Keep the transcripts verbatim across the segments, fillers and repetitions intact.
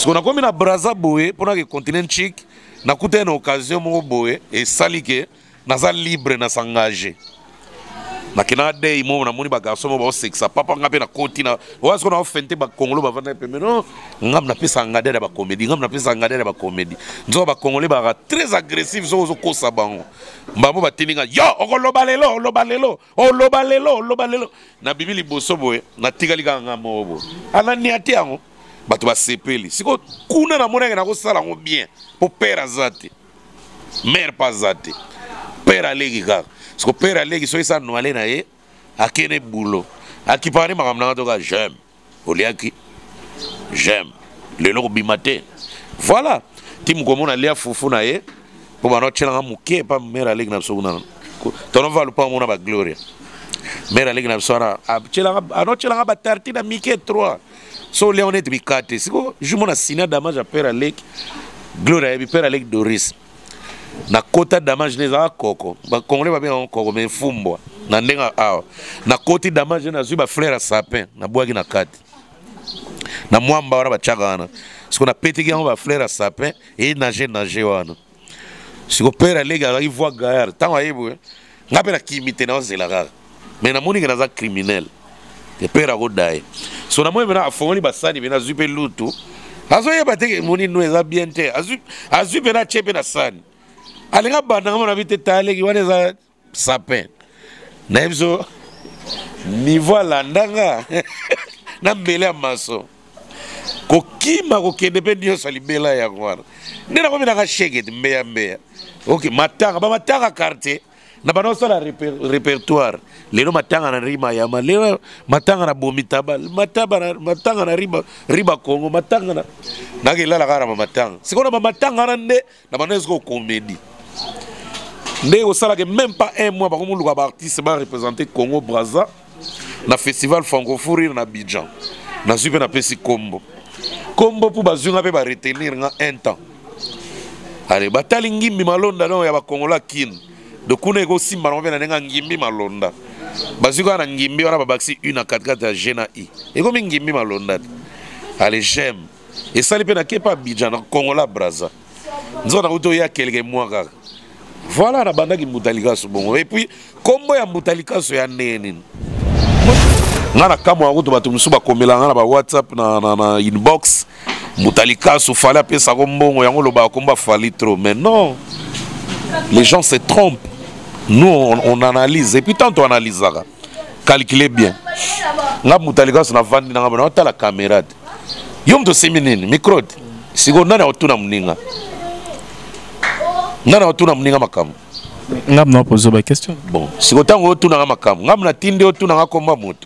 parce qu'on a comme na braza boé pour na continent chic na kuta une occasion mo boé et salike na za libre na s'engager na kina day mo na moni ba garçon mo ba sexa papa ngape na continent wa ce qu'on a fente ba congolo ba vana pe non ngam na pesa ngade ba comédie ngam na pesa ngade ba comédie nzo ba congolais ba très agressif zo zo kosa bango mbamo ba tininga yo okoloba lelo loba lelo o loba lelo loba lelo na bibili boso boé na tigali ka ngamo bo ana ni atiango bato ba sepeli siko kuna na mona na ko sala ngo bien pour père azate mère pas azate père alegi ka siko père alegi so isa no ale na ye akene boulot akipani makamna to ka j'aime oliaki j'aime le lo bimate voilà tim ko mona lia fufu na ye pour ba no tshela muke pa mère alegi na so na tono va le pa mona ba gloria mère alegi na so na tshela ano tshela ba tartina mike trois so Léon est bikate siko je mona sina damage à père Alec gloria et père Alec Doris na kota damage les a koko ba congolais ba bien koko mais fumbwa na ndenga awa na koti damage na zuba frère sapin na boaki na kati na mwamba wana ba chagana siko na petiki yango ba frère sapin et nager nager wana siko père Alec a voix gaillard tant ayebo ngape na kimite na ozela kaka mais na moni na za criminel et père a godai so na moi mena afongoli basani bena zupe lutu azo yeba teke moni no eza bien te azu azu bena chepe na sani alinga banda ngamo bite tale ki wane za sapin na ebzo niveau landanga na mbele ya maso ko kima ko kende pe ndio salibela ya ngwana ndena ko mina ka shake mbeya mbeya okay matanga ba matanga quartier na banoso la répertoire lelo matanga na rima ya lelo matanga na bomitaba mataba matanga na riba riba Congo matanga na nakela la gara matanga sikona ba matanga na nde na banoso comédie nde au sala que même pas un mois ba ko muluka ba artiste ba représenter Congo Brazza na festival francophone na Abidjan na super na pesi combo combo pour bazunga pe ba retenir nga un temps allez batali ngimbi malonda no ya ba Kongola kin de kuna ko simba no bena nga ngimbi malonda baziko na ngimbi wana babakisi une à quatre quatre ya Gena I et comme ngimbi malonda allez j'aime et ça li pe na kepa Abidjan na Kongola Brazza nzona uto ya quelques mois kaka voilà na banda ki mutalika so bongo et puis kombo ya mutalika so ya neni ngana kama wakuto batu musuba komela ngana ba WhatsApp na na, na inbox mutalika so fala pesa kombongo yango loba komba fali trop mais non les gens se trompent. Nous, on, on analyse. Et puis, tant on analyse, calculez bien. Nga mutalika so na vandi na ngaba na la caméra. Yom to seminine, micro. Sigo nana otuna mninga. Nana otuna mninga makamu. Ngam na poser ba question. Bon, sigo tango otuna nga makamu. Ngam na tinde otuna nga komba moto.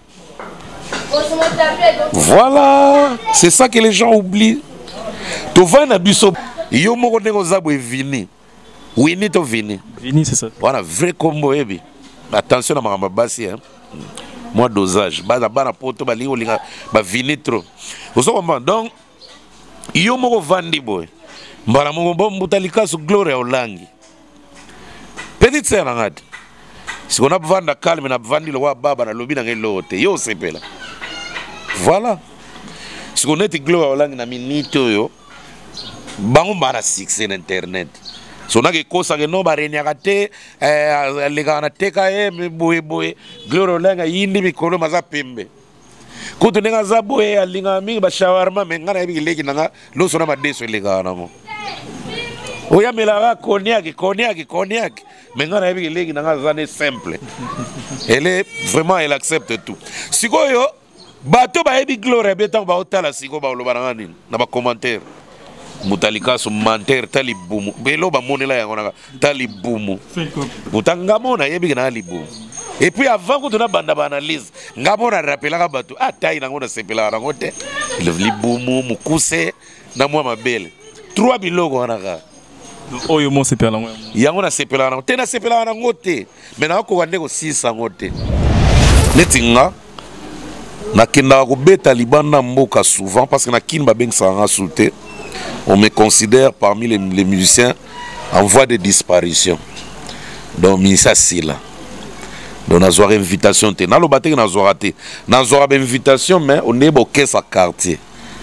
Voilà, c'est ça que les gens oublient. To va na biso yo moko nego zabo e vini. Oui, ni to vini. Vini, c'est ça. Voilà, vrai combo, ebi. Attention à ma bassi, hein. Moi, dosage. Bana bana poto bali olinga ba vini trop. Vous savez donc, yo moko vandi boy. Mbara mo bon mutalika su gloria olangi. Petite sœur ngati. Si on a vanda calme na vandi lo wa baba na lobi na ngelote. Yo sepela. Voilà. Si on est gloria olangi na minito yo. Bango mbara succès internet. So na ke kosa ke no barenya kate eh lega na teka e boye boye gloro lenga yindi mikolo maza pembe kutu nenga za boye alinga mingi ba shawarma mengana ebi leki nanga lo sona madeso lega na mo oya melaga cognac cognac cognac mengana ebi leki nanga za ne simple elle est vraiment elle accepte tout sikoyo bato ba ebi gloro betan ba otala siko ba lo baranga nini na ba commentaire mutalika so manter tali bumu belo ba monela yango na tali bumu mutanga mona yebi na libumu et puis avant que tu na banda ba analyse ngamona rappela ka bato atai nango na sepela na ngote le libumu mukuse na mwa mabele trois biloko wana ka oyo mo sepela ngo yango na sepela na te na sepela na ngote mais na ko wande ko six ngote netinga na kinda ko beta libanda mboka souvent parce que na kin ba bengsa nga souté. On me considère parmi les, les musiciens en voie de disparition. Donc, ça c'est là. Donc, on a une invitation. On a une invitation, mais on est au quartier.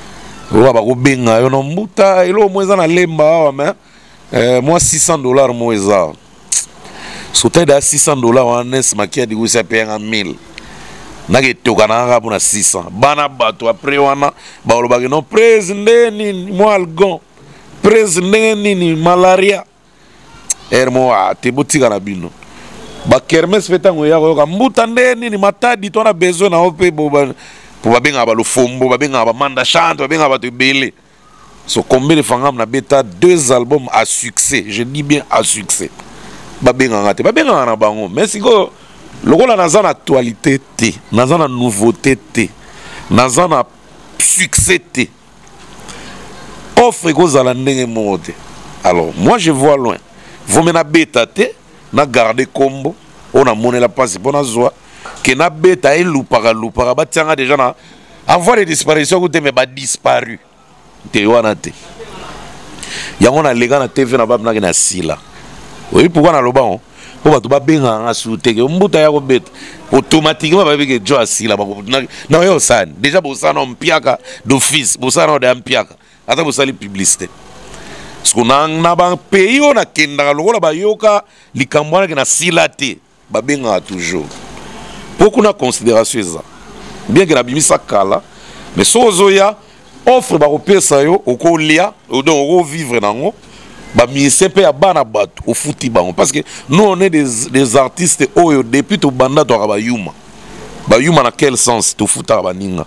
oyo bakobenga yo na mbuta elo mweza na lemba awa mais euh, moi six cents dollars mo eza sote da six cents dollars wana makia di kusa payanga mille nage tokana ka pona six cents bana bato après wana baolobaki no president nini mo algon president nini malaria ermo a te botika na bino ba kermes fetango ya ko mbuta nde nini matadi to na besoin na ope boba pour babenga ba lo fombo babenga ba manda chante babenga ba to belé so combien de fangam na beta deux albums à succès je dis bien à succès babenga ngate babenga na bango mais siko lokola naza na actualité te naza na nouveauté te naza na succès te offre kozala ndenge moko te alors moi je vois loin vous mena beta te na garder combo on a monné la passe pour na zoa que na beta et lupaka lupaka batianga déjà na avoir des disparitions côté mais ba disparu te wana te yango na lega na T V na ba na na sila oui pourquoi na loba on po ba to ba benga nga soute ke mbuta ya ko beta automatiquement ba beke jo asila ba na yo san déjà bo sana mpiaka d'office bo sana de mpiaka ata bo sali publicité parce qu'on a un pays on a kenda lokola ba yoka likambo na na sila te ba benga toujours beaucoup na considération ça bien que la bimisa kala mais sozoya offre ba kopesa yo okolia donc oko vivre nango ba mise pe ya bana bato au futi bango parce que nous on est des, des artistes oyo depuis to banda to ba yuma ba yuma na quel sens to futa ba ninga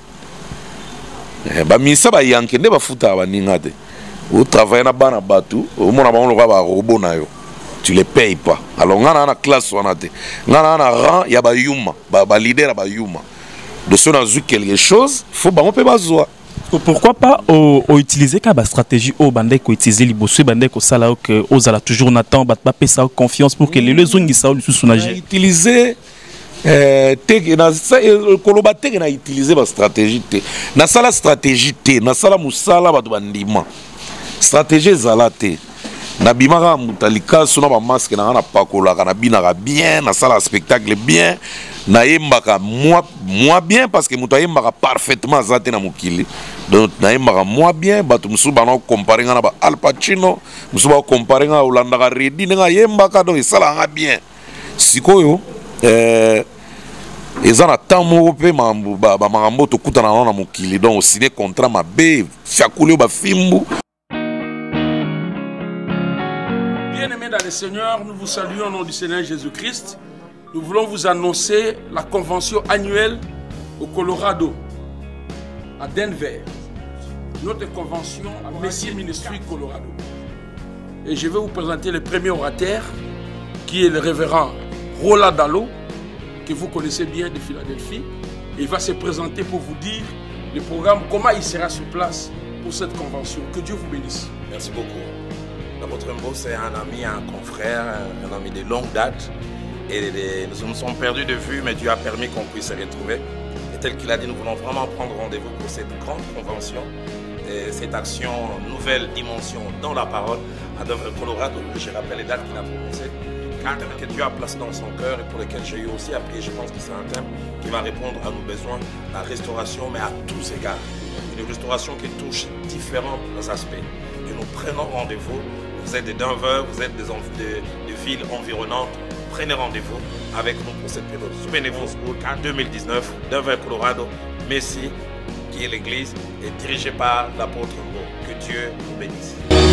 eh, ba mise ba yanke nde ba futa ba ninga te au travail na bana bato au mona ba on ba ba robot na yo tu les payes pas alors ngana na classe wana te ngana na rang ya ba yuma ba, ba leader ba yuma de ce dans quelque chose faut ba on peut bazoa. Pourquoi pas au, au utiliser comme stratégie au bandé ko utiliser liboso bandé ko sala que aux ala toujours n'attend bat pas ça confiance pour que les leçons qui ça sous sonager utiliser euh te na ça koloba te na utiliser ba stratégie te na sala stratégie te na sala musala ba bandima stratégie zalate na bimaka mutalika sona ba masque na na pakola kana bina bien na sala spectacle bien na yembaka moi moi bien parce que muta yembaka parfaitement zate na mukili donc na yembaka moi bien batu musu bana comparer na ba Al Pacino musu ba comparer na Olanda ka Redi nga yembaka donc sala nga bien sikoyo euh ezana tamo pe mambu ba ba mambo to kutana na mukili donc signer contrat mabe fiakuli ba fimbu. Bien-aimés dans le Seigneur, nous vous saluons au nom du Seigneur Jésus-Christ. Nous voulons vous annoncer la convention annuelle au Colorado, à Denver. Notre convention Messie Ministry Colorado. Et je vais vous présenter le premier orateur, qui est le révérend Roland Dallot, que vous connaissez bien de Philadelphie. Et il va se présenter pour vous dire le programme, comment il sera sur place pour cette convention. Que Dieu vous bénisse. Merci beaucoup. Votre Mbo, c'est un ami, un confrère, un ami de longue date. Et les, nous nous sommes perdus de vue, mais Dieu a permis qu'on puisse se retrouver. Et tel qu'il a dit, nous voulons vraiment prendre rendez-vous pour cette grande convention, et cette action nouvelle dimension dans la parole à Denver, Colorado. Je rappelle les dates qu'il a prononcées, quatre que Dieu a placées dans son cœur et pour lesquelles j'ai eu aussi appris. Je pense que c'est un thème qui va répondre à nos besoins, la restauration, mais à tous égards. Une restauration qui touche différents aspects. Et nous prenons rendez-vous. Vous êtes de Denver, vous êtes des, des, des villes environnantes. Prenez rendez-vous avec nous pour cette période. Souvenez-vous, en deux mille dix-neuf, Denver, Colorado, Messie, qui est l'église, est dirigée par l'apôtre Mbo. Que Dieu vous bénisse.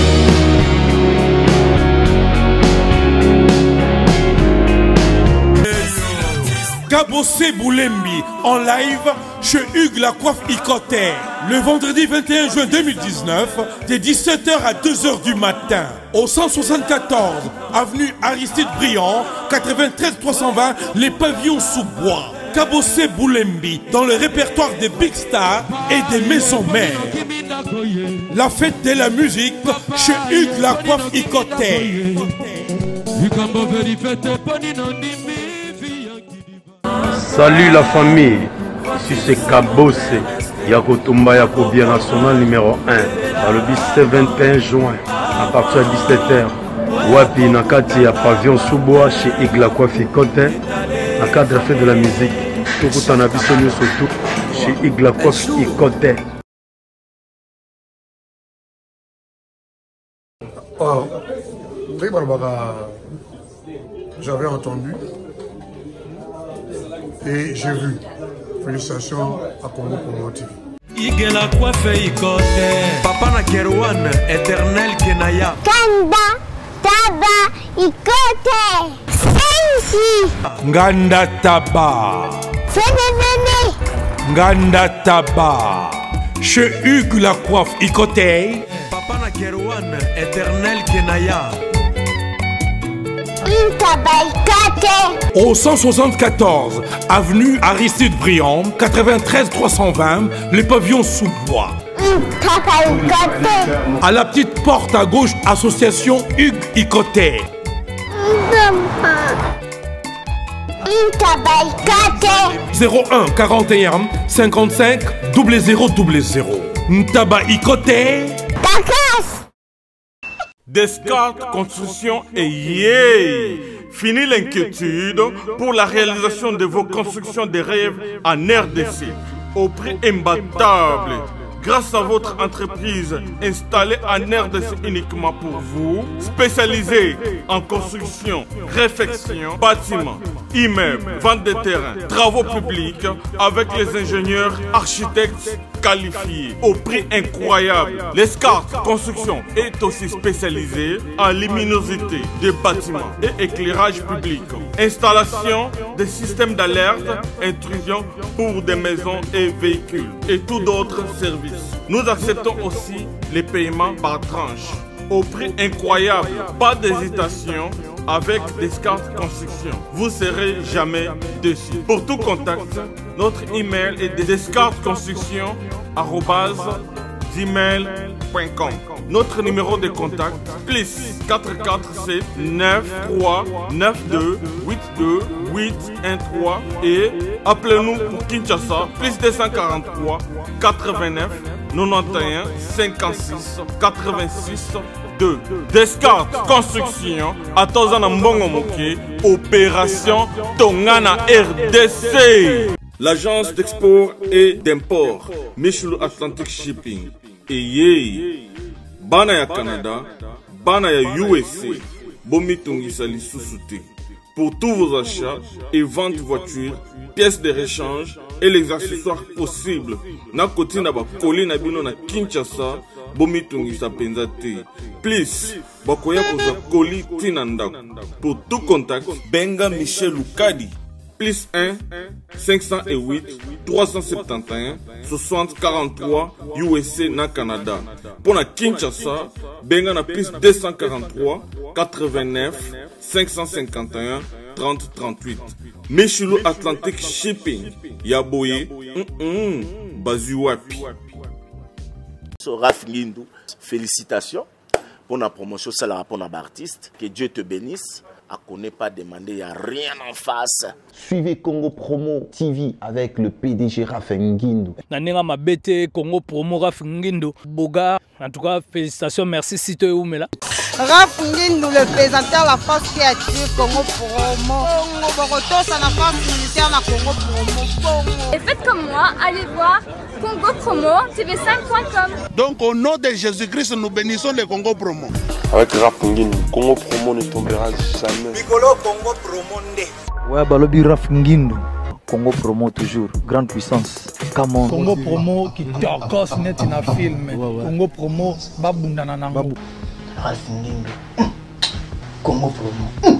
Kabossé Boulembi en live chez Hugues La Coiffe Icoté. Le vendredi vingt et un juin deux mille dix-neuf, de dix-sept heures à deux heures du matin, au cent soixante-quatorze avenue Aristide Briand, quatre-vingt-treize trois cent vingt, les pavillons sous bois. Kabossé Boulembi dans le répertoire des big stars et des maisons mères. La fête de la musique chez Hugues La Coiffe Icoté. Salut la famille, ici c'est Kabossé, Yakotumba Yakobia National numéro un, dans le bis vingt et un juin, à partir de dix-sept heures. Wapi Nakati à Pavillon Sous-Bois chez Hugues La Coiffe Icoté, en cadre de la fête de la musique. Tout le temps, on a vu surtout chez Hugues La Coiffe Icoté. Oh, j'avais entendu et j'ai vu. Félicitations à Congo Promo T V. Igela coiffe ikote Papa na Kerwan éternel Kenaya Kanda Taba ikote Sensi Nganda Taba Fenenene Nganda Taba Chez Hugues la coiffe ikote Papa na Kerwan éternel Kenaya Au cent soixante-quatorze, avenue Aristide Briand, quatre-vingt-treize trois cent vingt, les pavillons sous bois. À la petite porte à gauche, association Hugues Ikoté. zéro un quarante et un cinquante-cinq zéro zéro zéro zéro. Ntaba Ikoté. Descartes Construction et yeah! Fini l'inquiétude pour la réalisation de vos constructions de rêves en R D C au prix imbattable. Grâce à votre entreprise installée en R D C uniquement pour vous, spécialisée en construction, réfection, bâtiments, immeubles, vente de terrains, travaux publics avec les ingénieurs architectes qualifiés au prix incroyable. L'Escarte Construction est aussi spécialisée en luminosité des bâtiments et éclairage public. Installation des systèmes d'alerte, intrusion pour des maisons et véhicules et tout d'autres services. Nous acceptons aussi les paiements par tranche au prix incroyable. Pas d'hésitation avec Descartes Construction. Vous serez jamais déçus. Pour tout contact, notre email est descartesconstruction arobase gmail point com. Notre numéro de contact plus quatre quatre sept neuf trois neuf deux huit deux huit un trois et appelez-nous pour Kinshasa plus deux cent quarante-trois quatre-vingt-neuf quatre-vingt-onze cinquante-six quatre-vingt-six deux. Descartes Construction à Tozana Mbongo Moké, opération Tongana R D C. L'agence d'export et d'import Michulu Atlantic Shipping et yé bana ya Canada, bana ya U S A, bomi tongisa lisusu te. Pour tous vos achats et ventes de voitures, pièces de rechange et les accessoires possibles. Na koti na ba koli na bino na Kinshasa, bomi tongisa penza te. Please, bakoya koza koli tina ndako. Pour tout contact, benga Michel Lukadi. Plus un cinq cent huit trois cent soixante-et-onze soixante quarante-trois U S A na Canada. Pour la Kinshasa, benga na plus deux cent quarante-trois quatre-vingt-neuf cinq cent cinquante et un trente trente-huit. Michulu Atlantic Shipping. Yaboye, mm -mm, Bazuapi. Raf Ngindou, félicitations pour la promotion, c'est la rapport d'artiste. Que Dieu te bénisse. À connaît pas demander, il n'y a rien en face. Suivez Congo Promo T V avec le P D G Raf Ngindou. Nanenga Mabete, Congo Promo Raf Ngindou. Boga, en tout cas, félicitations, merci Sito Oumela. Raf Ngindou, le présentateur de la force créative Congo Promo. Congo Boroto, c'est la force militaire de Congo Promo. Et faites comme moi, allez voir Congo Promo, T V cinq point com. Donc au nom de Jésus-Christ, nous bénissons le Congo Promo. Avec Raf Ngindou, Congo Promo ne tombera jamais. Piccolo Congo Promo Ndé. Ouais, Balobi Raf Ngindou. Congo Promo toujours, grande puissance. Come on. Congo Promo qui torcos net in a film. Ouais, ouais. Congo Promo, babunda nanango. Raf Ngindou. Congo Promo.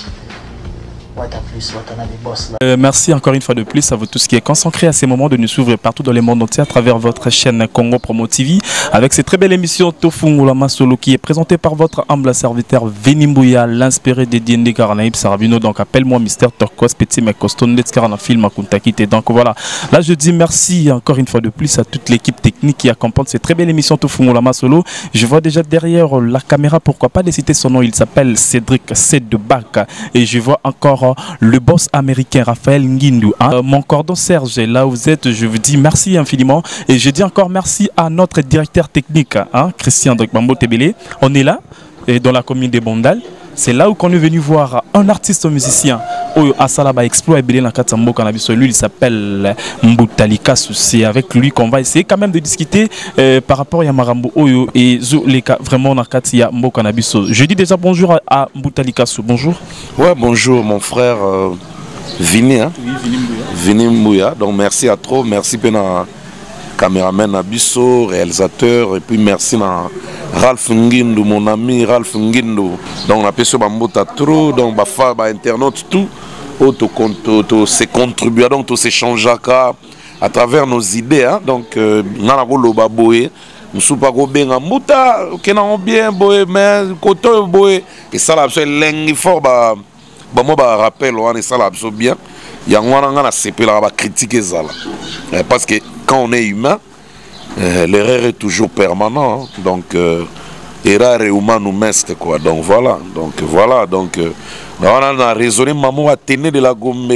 Euh, merci encore une fois de plus à vous tous qui est consacré à ces moments de nous suivre partout dans le monde entier à travers votre chaîne Congo Promo T V avec cette très belle émission Tofungulama Solo qui est présentée par votre humble serviteur Venimbouya, l'inspiré de D N D Karanaïb Sarabino. Donc appelle-moi Mister Turquoise Petit Mekoston Letskar film à Kuntakite. Donc voilà, là je dis merci encore une fois de plus à toute l'équipe technique qui accompagne cette très belle émission Tofungulama Solo. Je vois déjà derrière la caméra, pourquoi pas de citer son nom, il s'appelle Cédric Sedebak et je vois encore le boss américain Raphaël Ngindou. Hein? Euh, mon cordon Serge, là où vous êtes, je vous dis merci infiniment. Et je dis encore merci à notre directeur technique, hein, Christian Drogmambo Tebele. On est là, et dans la commune de Bondal. C'est là où on est venu voir un artiste musicien Oyo Asala ba exploit ebele na kati ya mboka na biso. Lui il s'appelle Mbutalika Su. C'est avec lui qu'on va essayer quand même de discuter euh, par rapport à Marambo Oyo et Zo Leka vraiment na kati ya mboka na biso. Je dis déjà bonjour à, à Mbutalika Su. Bonjour. Ouais, bonjour mon frère euh, Vini hein. Oui, Vini Mbouya. Vini Mbouya. Donc merci à trop, merci pena caméraman Nabiso, réalisateur, et puis merci à Ralph Nguindu, mon ami Ralph Nguindu. Donc on a pu se bambota trop, donc bafa, ba internaute, tout, auto auto se contribuer, donc tout s'échange à travers nos idées, hein. Donc na na golo ba boye, nous pas go benga muta, kena on bien boye, mais koto boye, et ça là c'est lengi fort ba ba mo ba rappel on est ça là bien. Il y a un qui a critiqué ça. Parce que quand on est humain, euh, l'erreur est toujours permanente. Donc, euh, erreur est humaine ou meste quoi. Donc voilà. Donc voilà. Donc, euh, on a raisonné, maman a tenu de la gomme.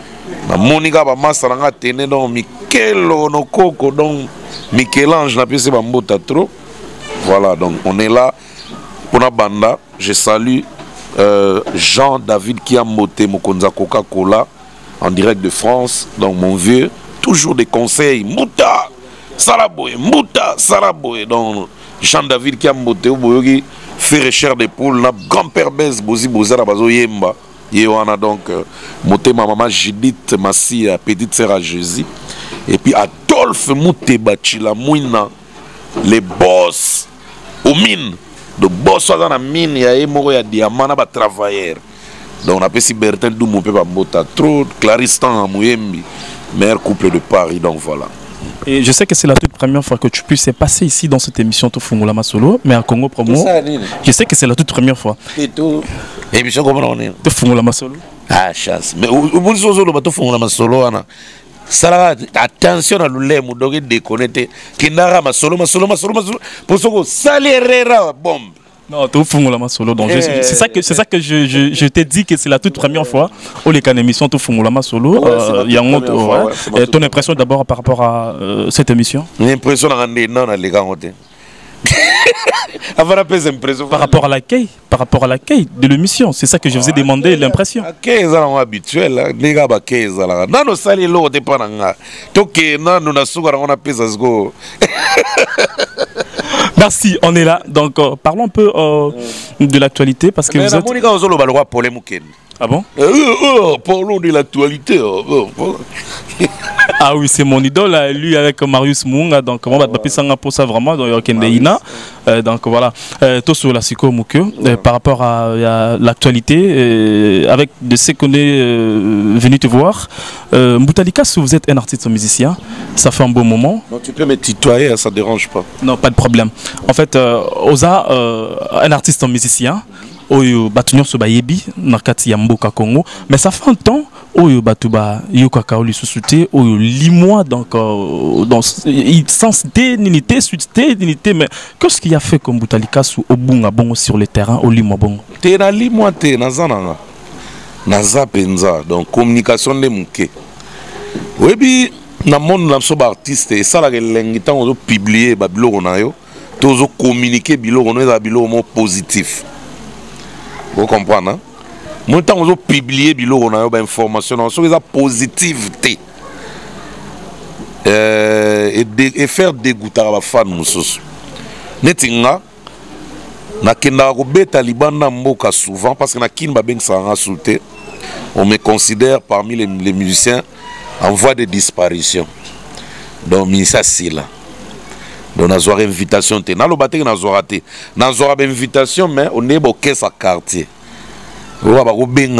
Monica va masser a tenu donc Michel Onokoko donc Michel-Ange n'a pas essayé de trop. Voilà. Donc on est là pour la banda. Je salue euh, Jean-David qui a moté Mokonza Coca-Cola. En direct de France, donc mon vieux, toujours des conseils, Mouta, Salaboye, Mouta, Salaboye, donc Jean-David qui a monté au Boyogi, fait recherche des poules, n'a grand-père Bez, Bozi Bozara, Bazo Yemba, Yewana donc, monté ma maman Judith, ma scie, petite sœur à Jésus, et puis Adolphe Mouté Bachila, Mouina, les boss, aux mines, le boss dans la mine, il y a Emoro, il y a Diamant, il y a travailleurs. Donc on appelle si Bertin Doumou Mota trop, Claristan Mouyembi, meilleur couple de Paris, donc voilà. Et je sais que c'est la toute première fois que tu puisses passer ici dans cette émission Tofungula Masolo, mais à Congo Promo, je sais que c'est la toute première fois. Et tout, émission comment on est Tofungula Masolo. Ah chasse, mais au bout de ce jour, Tofungula Masolo, ça attention à l'oulem, donc déconnecté, Kinara Masolo, Masolo, Masolo, Masolo, pour ce que Salerera bombe. Non, tout fungula masolo. Donc c'est ça que c'est ça que je je, je t'ai dit que c'est la toute première fois où les can émission tout fungula masolo. Il y a un autre. Ouais. Ton impression d'abord par rapport à euh, cette émission? L'impression à non à les gars par rapport à l'accueil, par rapport à l'accueil de l'émission, c'est ça que je vous ai demandé l'impression. L'accueil est habituel, les gars l'accueil est là. Non, nous salis l'eau de pananga. Toké non nous na sugar on a pesa go. Merci, on est là. Donc euh, parlons un peu euh, de l'actualité parce que vous êtes. Ah bon? euh, euh, Parlons de l'actualité. Euh, euh. Ah oui, c'est mon idole, lui avec Marius Munga. Donc, on va taper ça pour ça vraiment. Donc, euh, donc voilà. Tout sur la Siko Moukyo, par rapport à, à l'actualité, euh, avec de ce qu'on est euh, venu te voir. Euh, Mbutalika, si vous êtes un artiste musicien, ça fait un bon moment. Non, tu peux me tutoyer, ça ne dérange pas. Non, pas de problème. En fait, euh, Oza, euh, un artiste musicien. Oyo batunyo so bayebi na kati ya mboka Congo, mais ça fait un temps oyo batuba yokaka oli susute oyo limoi donc euh, dans sens d'unité suite d'unité, mais qu'est-ce qui a fait comme Mbutalika Su obunga bongo sur le terrain au limoi bongo te na limoi te nazana naza penza donc communication de muke webi na monde na so ba artiste et ça la lengi tant ozo publier ba biloko na yo tozo communiquer biloko no za biloko mo positif. Vous comprenez? Moi, quand on publie on a une information sur les positivité et, et faire dégoûter à la fan. Netinga, na kenda ko beta libanda mboka souvent parce que na kinba ben ça insulté. On me considère parmi les, les musiciens en voie de disparition. Donc ça c'est là. Donc on a une invitation, on a une invitation, on a une invitation, mais on est au caisse à quartier. On a une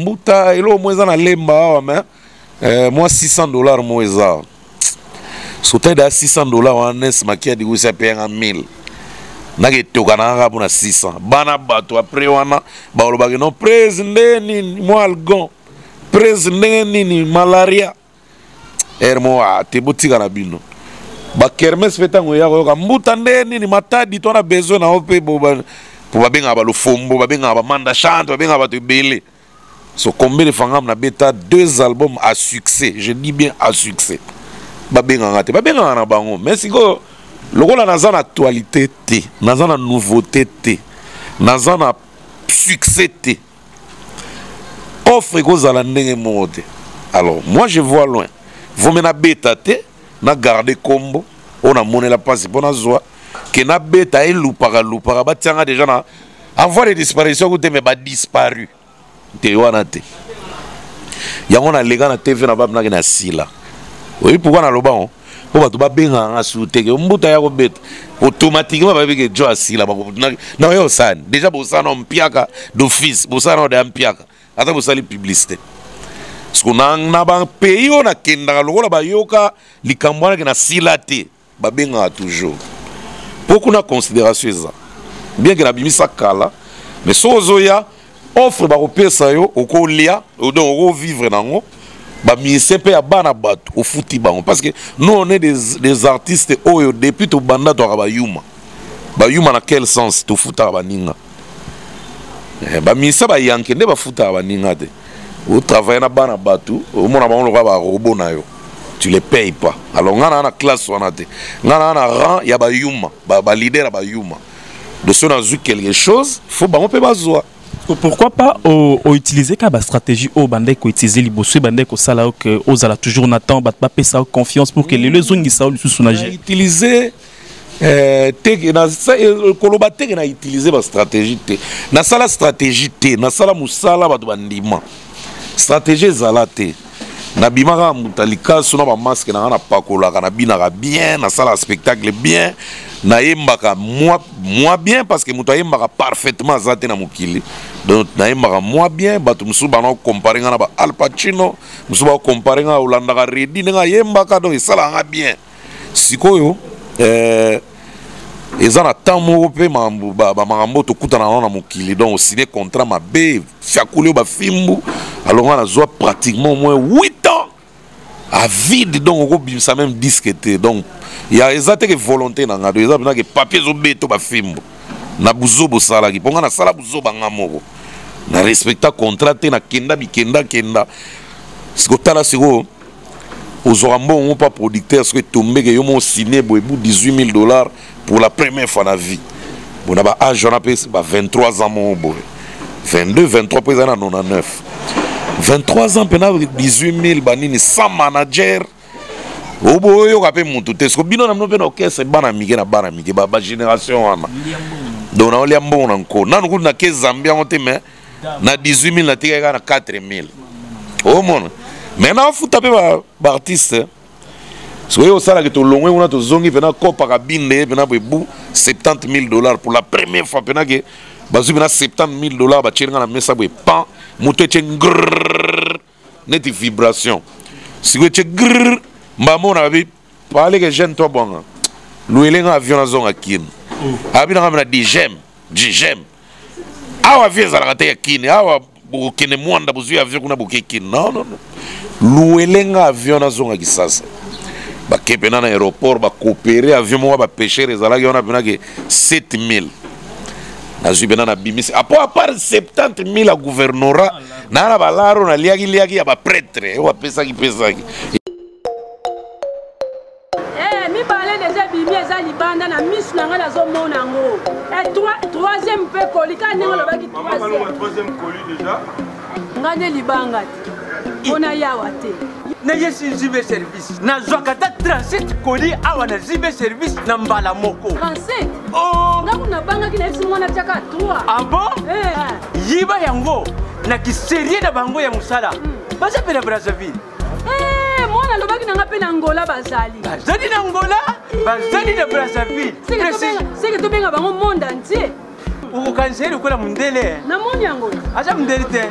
moi six cents dollars, moi ça. Sauter à six cents dollars, on est ma qui a dit que c'est payé en mille. Na ke tokana pour six cents. Bana bato après wana ba lo bagé non président ni moi algon. Président ni malaria. Ermo a te botika na bino. Ba kermes fetango ya ko mbuta ndeni ni matadi to na besoin na ope boba pour ba benga ba lo fombo ba benga ba manda chante ba benga ba te belé. So combien de fangam na beta deux albums à succès, je dis bien à succès. Ba benga ngate ba benga na bango mais siko lokola naza na actualité te, naza na nouveauté te, naza na succès te. offre kozala ndenge moko. Alors moi je vois loin. Vous me na beta te na garder combo on a monné la passe pour na zoa que na beta et lupara lupara ba tianga déjà na avoir des disparitions que me ba disparu. Te wana te. Yango na lega na T V na ba na na sila. Oui pourquoi na loba on pour ba to ba benga na soute ke mbuta ya ko beta automatiquement ba beke jo asila ba na yo san déjà bo sana mpiaka d'office bo sana de mpiaka ata bo sali publicité. Parce qu'on a un pays où on a un yoka likambwana qui na silate ba benga toujours. Beaucoup na considération ça. Bien que na bimisa kala mais sozoya offre ba kopesa yo okolia donc on vivre nango ba misepe ya bana batu au futi bango parce que nous on est des des artistes oyo depuis to banda to ba yuma. Ba yuma na quel sens to futa ba ninga. Ba misa ba yankende ba futa ba ninga te. Au travail na bana batu au mona ba on le ba robot na yo tu les payes pas alors ngana na classe wana te ngana na rang ya ba yuma ba, ba leader ba yuma de ce dans quelque chose faut ba on peut bazoa. Pourquoi pas au, au utiliser comme stratégie au bandé ko utiliser liboso bandé ko sala que aux ala toujours n'attend bat pas pesa confiance pour que les les zones qui ça sous sonager utiliser euh te na ça koloba te na utiliser ba stratégie te na sala stratégie te na sala musala ba bandima stratégie zalate na bimaka mutalika sona ba masque na na pakola na binaka bien na sala spectacle bien na yembaka moi moi bien parce que muta yembaka parfaitement zate na mukili donc na yembaka moi bien batu musu bana comparer na ba Al Pacino musu ba comparer na Olanda ka Redi nga yembaka donc sala nga bien sikoyo euh ezana tamo pe mambu ba mambo to kutana na mukili donc signer contrat mabe fiakuli ba fimbu alors on a zo pratiquement au moins huit ans à vide donc on ça même disque donc il y a exactement que volonté na ngado exactement que papier zo beto ba fimbu na buzo bo sala ki ponga na sala buzo banga moko na respecta contrat te na kenda bikenda kenda siko tala siko aux Orambo on pas producteur ce que tombé que yo mon signé bout dix-huit mille dollars pour la première fois dans la vie. On a âge on a payé vingt-trois ans mon boy. vingt-deux vingt-trois présent à quatre-vingt-dix-neuf. vingt-trois ans pena dix-huit mille banini sans manager. Au boy on a payé mon tout est ce que bino na no pena OK c'est bana mike na bana mike ba génération wana. Donc on liambo on encore. Na nous na ke Zambia on te mais na dix-huit mille na tika na quatre mille. Oh mon. Maintenant il faut taper ba artiste. Si vous avez un long on a tout zongi pena copa kabinde pena bebu soixante mille dollars pour la première fois pena que bazu pena soixante mille dollars ba tchenga na mesa be pan moto tchenga net vibration si vous tchenga grrr maman na bi parler que jeune toi bon louelenga avion na zonga kin abi na na di j'aime di j'aime awa avion za la ya kin awa bukene mwanda buzu avion kuna bukekin non non non louelenga avion na zonga kisasa ba kepena na aéroport ba coopérer avion mo ba pêcher ezalaki on a pena que sept mille na zubena na bimis à part soixante mille à gouvernorat na na balaro na liaki liaki ya ba prêtre o pesa ki pesa ki eh mi parler déjà bimi eza libanda na miss na ngala zo mona ngo et troisième pe kolika ningo lo baki troisième troisième colis déjà ngane libanga ona yawa te na yesi zibe service na zwakata trente-sept colis awa na zibe service na mbala moko trente-sept oh ngaku na banga kina esi mwana chaka trois ah bon eh yiba yango na kiserie na bango ya musala basa pena Brazzaville eh mwana lobaki na ngape na Angola bazali bazali na Angola bazali na Brazzaville c'est que to benga bango monde entier ukanseri kola mundele na moni yango acha mundele te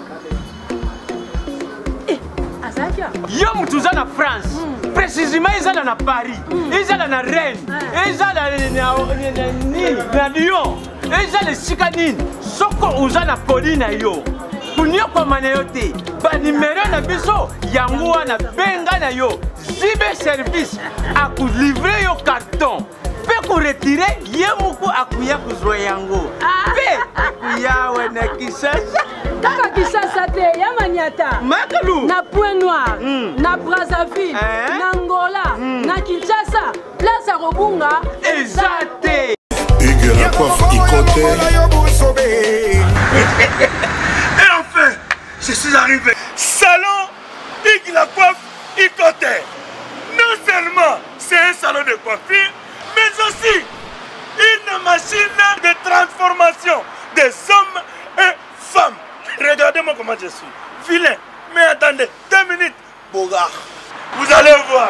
yo mutu uza na France mm. précisément ezala na Paris mm. ezala na Rennes ah. ezala na Lyon ezala esika nini soko uza na poli na yo kunyokoma na yo te banimero na biso yango wana benga na yo zibe service akulivre yo carton pe kuretire ye muku akuya kuzwa yango pe akuya na Kisasa kaka Kisasa te ya Maniata Makalu na Point Noir mm. na Brazzaville eh? na Angola mm. na Kinshasa place à Robunga ezate Hugues la coiffe Ikote. Et enfin, c'est ce suis arrivé. Salon Hugues la coiffe Icoté. Non seulement c'est un salon de coiffure, mais aussi une machine de transformation des hommes et femmes. Regardez-moi comment je suis. Vilain. Mais attendez, deux minutes. Bogard. Vous allez voir.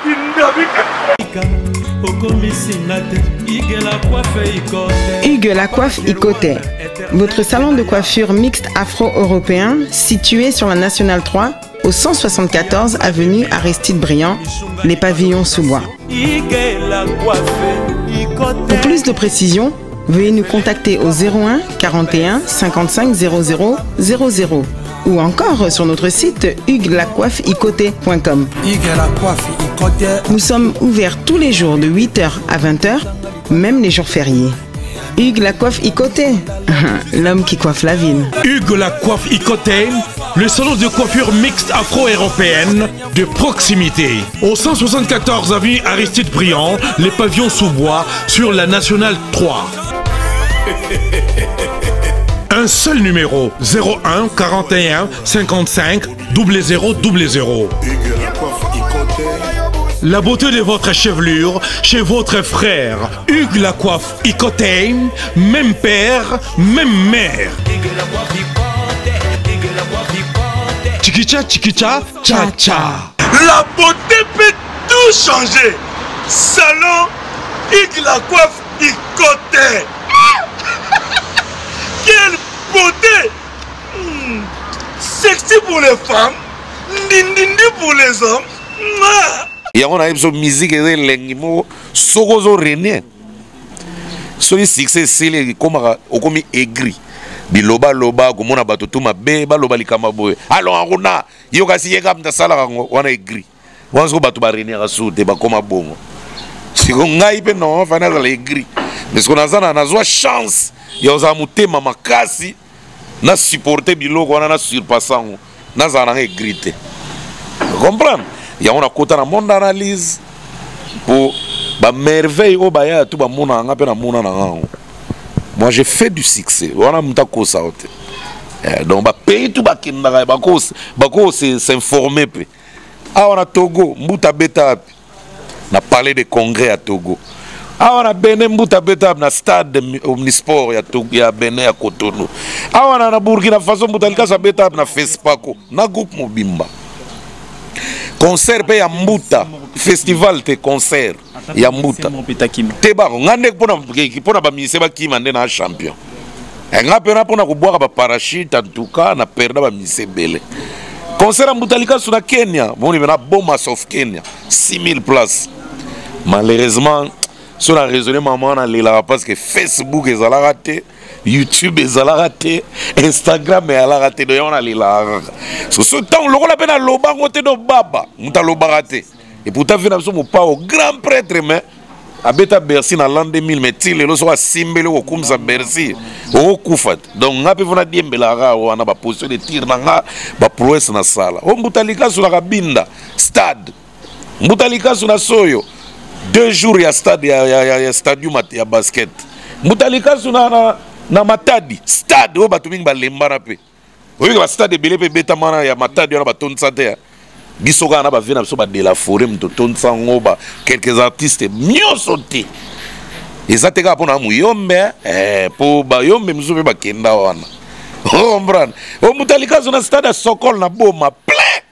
Hugues la coiffe Icoté. Votre salon de coiffure mixte afro-européen situé sur la Nationale trois au cent soixante-quatorze avenue Aristide Briand, les pavillons sous bois. Pour plus de précisions, veuillez nous contacter au zéro un quarante et un cinquante-cinq zéro zéro zéro zéro ou encore sur notre site hugues la coiffe icoté point com. Nous sommes ouverts tous les jours de huit heures à vingt heures, même les jours fériés. Hugues la coiffe Icoté, l'homme qui coiffe la ville. Hugues la coiffe Icoté, le salon de coiffure mixte afro-européenne de proximité. Au cent soixante-quatorze avenue Aristide Briand, les pavillons sous bois sur la Nationale trois. Un seul numéro, zéro un quarante et un cinquante-cinq zéro zéro zéro. La beauté de votre chevelure chez votre frère. Hugues la coiffe Icoté, même père, même mère. Chikicha, chikicha, cha cha. La beauté peut tout changer. Salon Hugues la coiffe Icoté. Quelle beauté! Mmh. Sexy pour les femmes, ndindindi pour les hommes. Il y a une musique et des mots sogozo rené. Soki succès c'est comme comme aigri. Biloba loba komona bato tuma be baloba likama boye. Alors ngona yo kasi yeka mta sala ngo wana aigri. Wanzo bato ba rené rasute ba koma bongo. Siko ngai pe non fana za aigri. Mais qu'on a zana na zwa chance. Ya oza mutema makasi na supporter biloko wana na surpassant na zana aigri. Comprendre? Il y a un monde d'analyse pour la merveille au Baya, tout le monde a un monde. Moi j'ai fait du succès. On a un donc le pays tout le s'informer. Ah on a Togo, Mbuta Beta, on a parlé de congrès à Togo. Ah on a Benin, Mbuta Beta, na stade omnisport ya Togo, ya Benin à Cotonou. Ah on a Burkina Faso, Mbuta Likasa Beta na Fespaco, na groupe Mobimba. Concert pe ya Mbuta, festival te concert ya Mbuta. Te ba ngande pona pona ba mise ba kima nde na champion. Nga pena pona ko boire ba parachute en tout cas na perda ba mise bele. Concert ya Mbuta Likasu na Kenya, bon na Bomas of Kenya, six mille places. Malheureusement, sur la raisonné maman na lela parce que Facebook est ala raté. YouTube est à la raté, Instagram est à la raté, donc on a les la. Ce temps, le rôle a peine à l'oba, on était dans baba, on t'a l'oba raté. Et pourtant, finalement, on pas au grand prêtre, mais à Beta Bercy dans l'an deux mille, mais il est là sur Simbele au comme ça Bercy, au Koufat. Donc, on a pu voir des Belara, on a pas position de tir, on a pas prouesse dans la salle. On Mbutalika sur la Rabinda, stade. Mbutalika sur la Soyo, deux jours il y a stade, il y a stadium, il y a basket. Mbutalika sur la na Matadi stade o bato mingi balembana pe oyo ba stade belé pe beta mana ya Matadi na batonsa te biso kana ba vena biso ba de la forêt mto tonsa ngoba quelques artistes mieux sauté ezateka pona muyombe eh po ba yombe mzupe ba kenda wana o mbran o Mutalika na stade Sokol na boma plein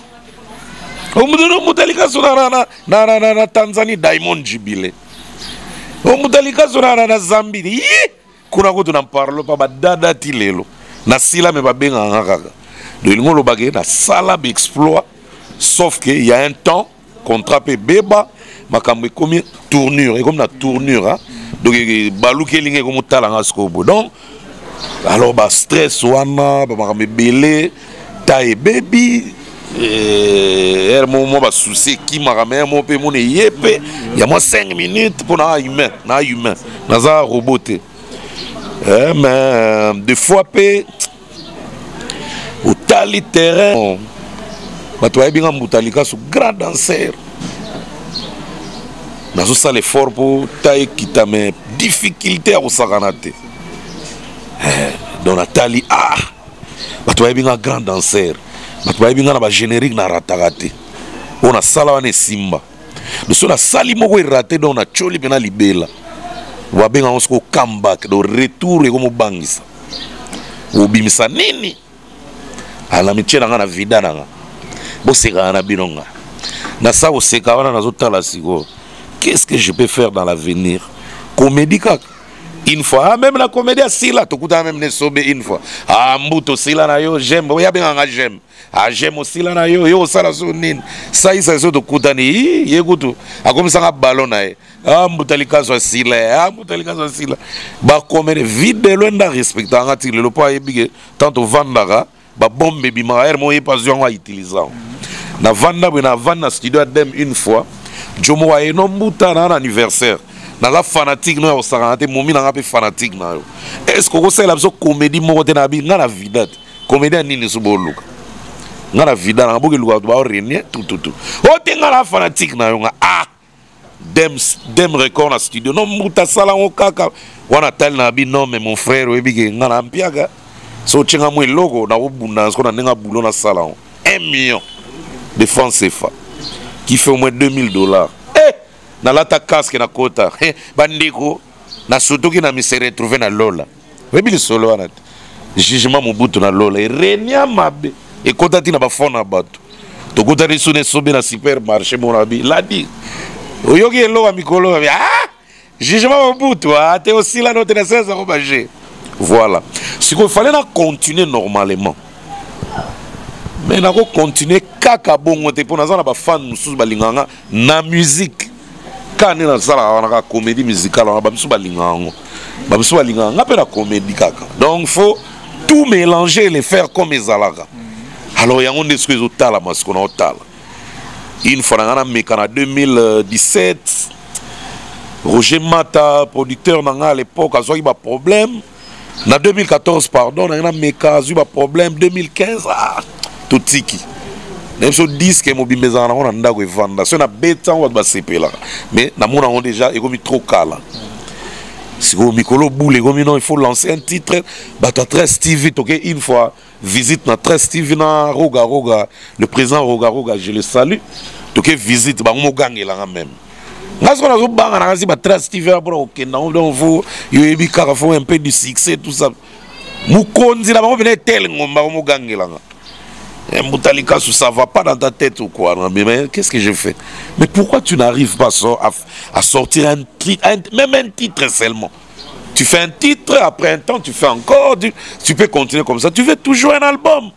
o mudo Mutalika na na na na Tanzanie Diamond Jubilee o Mutalika na na Zambie kuna ko tuna parlo pa badada tilelo na sila me babenga ngaka de ngolo bagé na sala be exploit sauf que il y a un temps contrat pe beba makambo comme tournure et comme la tournure hein? Donc baluke linge comme talanga skobo donc alors ba stress wana ba makambe belé taille baby eh er mo mo ba souci qui makambe mo pe mo ne yepe ya mo cinq minutes pour na humain na humain na za roboté. Eh, mais des fois, au tali terrain, tu as bien Mutalika sur grand danseur. Dans ce ça l'effort pour taille qui t'a mis difficulté à Osaganate. Donc la tali ah, bato bayebi nga grand danseur bato bayebi nga na bagénérique na ratarate oyo nasala wana esimba so nasali moko erate donc na tioli mpe na libela babengango soko comeback do retour ekomobangisa obimisa nini ala mitie na nga na vida na nga bosekaka na bino nga nasa koseka wana nazotala sikoyo qu'est-ce que je peux faire dans l'avenir comédie kaka une fois ah, même la comédie asila tokuta même ne sobe une fois ah mbuto sila na yo j'aime oya benganga j'aime ah j'aime osila na yo yo osala so nini saisa so tokutani ye kutu akomisanga ballon na ye ah mbutalikazo asila ah mbutalikazo asila ba comédie vide loinda respecta nga ti lelo po ayebike tanto vandaka ba bombe bimaka ere mo yepa zo yango autiliser na vanda bwe na vanda studio adem une fois jomo wa eno mbuta na anniversaire naza fanatique no ya kosakana te momi nanga mpe fanatique na yo estce okosala biso comédie moko te na bi nga na vida te comédie ya nini so boluka nga na vida nanga bokeluka bato baorenie tututu o te nga na fanatique na yo nga ah dem dem record na studio no mbuta asala ngo kaka wana tali na bi non mais mon frère oyebike nga na mpiaka so otyenga mo eloko nakobunda siko na ndenge bulo nasala ngo un million de francs C F A qui fait au moins deux mille dollars na lata casque na kota bandiko na sotoki na mi se retrouver na lola webi solo wana jugement mobutu na lola renia mabe e kota tina ba fona bato to kota risu ne sobe na supermarché monabi la di oyoki elo wa mikolo ah jugement mobutu ate aussi la note na seize ko baje voilà ce qu'il fallait na continuer normalement mais na ko continuer kaka bongo te pona za na ba fan mususu balinganga na musique kani na sala wana ka comédie musicale wana bamisu balingango bamisu balinganga pe na comédie kaka donc faut tout mélanger et les faire comme ezalaka alors yango nde soki ezotala masiko na otala une fois nanga na meka na deux mille dix-sept Roger Mata producteur nanga à l'époque azwaki ba problème na deux mille quatorze pardon nanga na meka azwi ba problème deux mille quinze ah totiki même so disque mobimeza na ona ndako evanda so na beta on va sepela mais na mona on déjà ekomi trop kala si go mikolo boule ekomi non il faut lancer un titre bato très Stevie toke une fois visite na très Stevie na Roga Roga le président Roga Roga je le salue toke visite ba mo gangela nga même ngaso na zo banga na kasi ba très Stevie pour okenda donc vous yo ebi kaka faut un peu du succès tout ça mukonzi na ba venir tel ngomba mo gangela nga Moutalika, ça va pas dans ta tête ou quoi? Mais, mais qu'est-ce que je fais? Mais pourquoi tu n'arrives pas à, à sortir un titre, un, même un titre seulement? Tu fais un titre, après un temps, tu fais encore, tu, tu peux continuer comme ça. Tu veux toujours un album.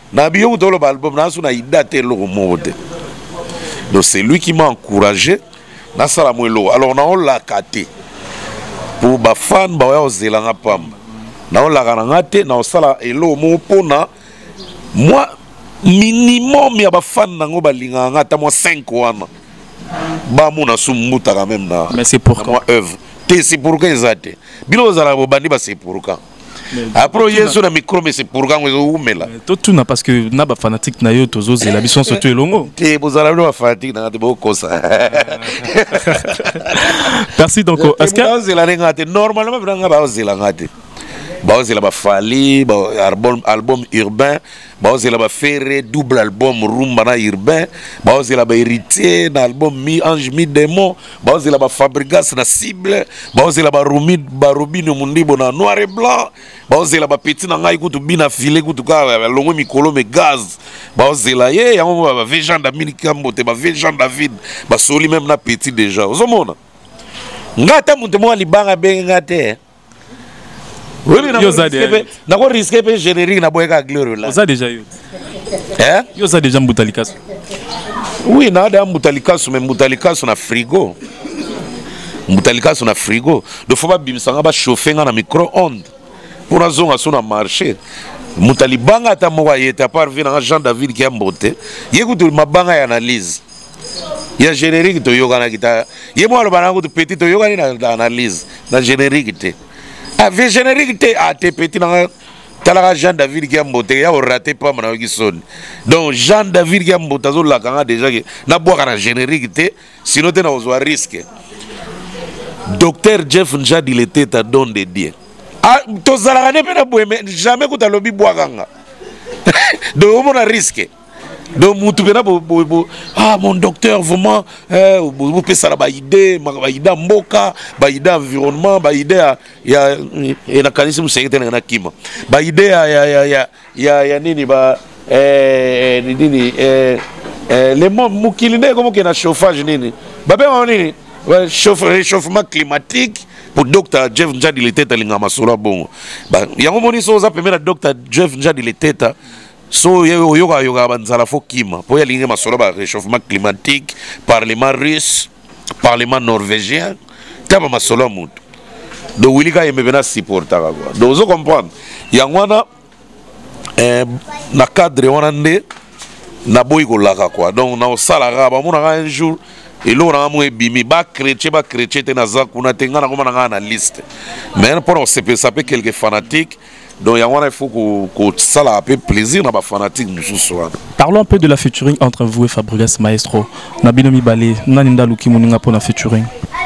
Donc c'est lui qui m'a encouragé. Alors on l'a caté. Pour les fans, on l'a caté. On l'a caté. On l'a moi, minimum ya ba fan nango balinga ngata moi cinq wana ba mona sumuta quand même na mais c'est pourquoi œuvre té c'est pourquoi ezate bilo zala bo bandi ba c'est pourquoi après yeso na micro mais c'est pourquoi ngo umela to tuna parce que na ba fanatique na yo tozo zela bison surtout elongo té bo zala no fanatique na te bo kosa merci donc est-ce que zela ngate normalement vranga ba zela ngate Baozi la ba Fali, album album urbain, baozi la ba Ferré, double album rumba na urbain, baozi la ba Héritier, na album mi ange mi démon, baozi la ba Fabregas na cible, baozi la ba Rumi ba Rubino Mundibo na noir et blanc, baozi la ba Petit na ngai kutu bina filet kutu ka longo mikolo me gaz, baozi la ye ya ba Vejan David Kambote, ba Vejan David, ba soli même na Petit déjà. Ozomona. Ngata muntu mo libanga benga te. Oui, mais n'a pas risqué de générer na boyka glorieux là. Ça déjà eu. Hein? Yo ça déjà Moutalikasu. Oui, na da Moutalikasu mais Moutalikasu na frigo. Moutalikasu na frigo. De faut pas bimsanga ba chauffer na micro-ondes. Pour na zonga so na marché. Moutalibanga ta mo yeta par vina Jean David qui a mboté. Yekutu mabanga ya analyse. Ya générique to yoga na kita. Yemo alobana ko petit to yoga ni na analyse. Na générique te. Avec générique à tes petits dans Jean David qui a monté, il a raté pas mon son. Donc Jean David qui a monté la ganga déjà que n'a boire un générique sinon tu n'as pas risque. Docteur Jeff Njad il était à don de Dieu. Ah, tu as jamais que tu as lobby boire ganga. donc on a risqué. Donc mutu bena bo bo ah mon docteur vraiment euh vous pouvez ça la ba idée ba idée mboka ba idée environnement ba idée ya et na kanisi musengete na kima ba idée ya ya ya ya ya nini ba eh nini eh les mots mukilinde comme que na chauffage nini ba be nini réchauffement climatique pour docteur Jeff Njadi Leteta lingama solo bongo ba yango moni so za pemela docteur Jeff Njadi Leteta. So yoga yoga banzala fo kima po ya linge masolo ba réchauffement climatique parlement russe parlement norvégien taba masolo mutu do wilika yembe bena supporta quoi donc vous comprendre yangwana eh na cadre wana nde na boy ko laka quoi donc na osala ga ba mona un jour et l'on a moins bimi ba chrétien ba chrétien te na za kuna te ngana ko na na liste mais pour on se peut ça peut quelques fanatiques. Donc il faut que ça ait un peu plaisir dans les fanatiques. Parlons un peu de la featuring entre vous et Fabregas Maestro. Nabinomi Balé, Naninda Luki Moninga pour la featuring.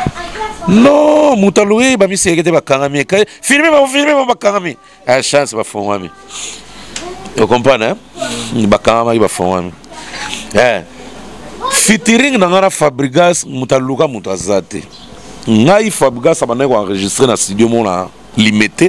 Non, Moutaloui, Bami Segete Bakangami. Filmez, filmez, Bakangami. La chance, va faire. Vous comprenez? Bakangami, va faire. Featuring dans la Fabregas, Moutalouka Moutazate. Ngai Fabregas, ça m'a enregistré dans le studio limité.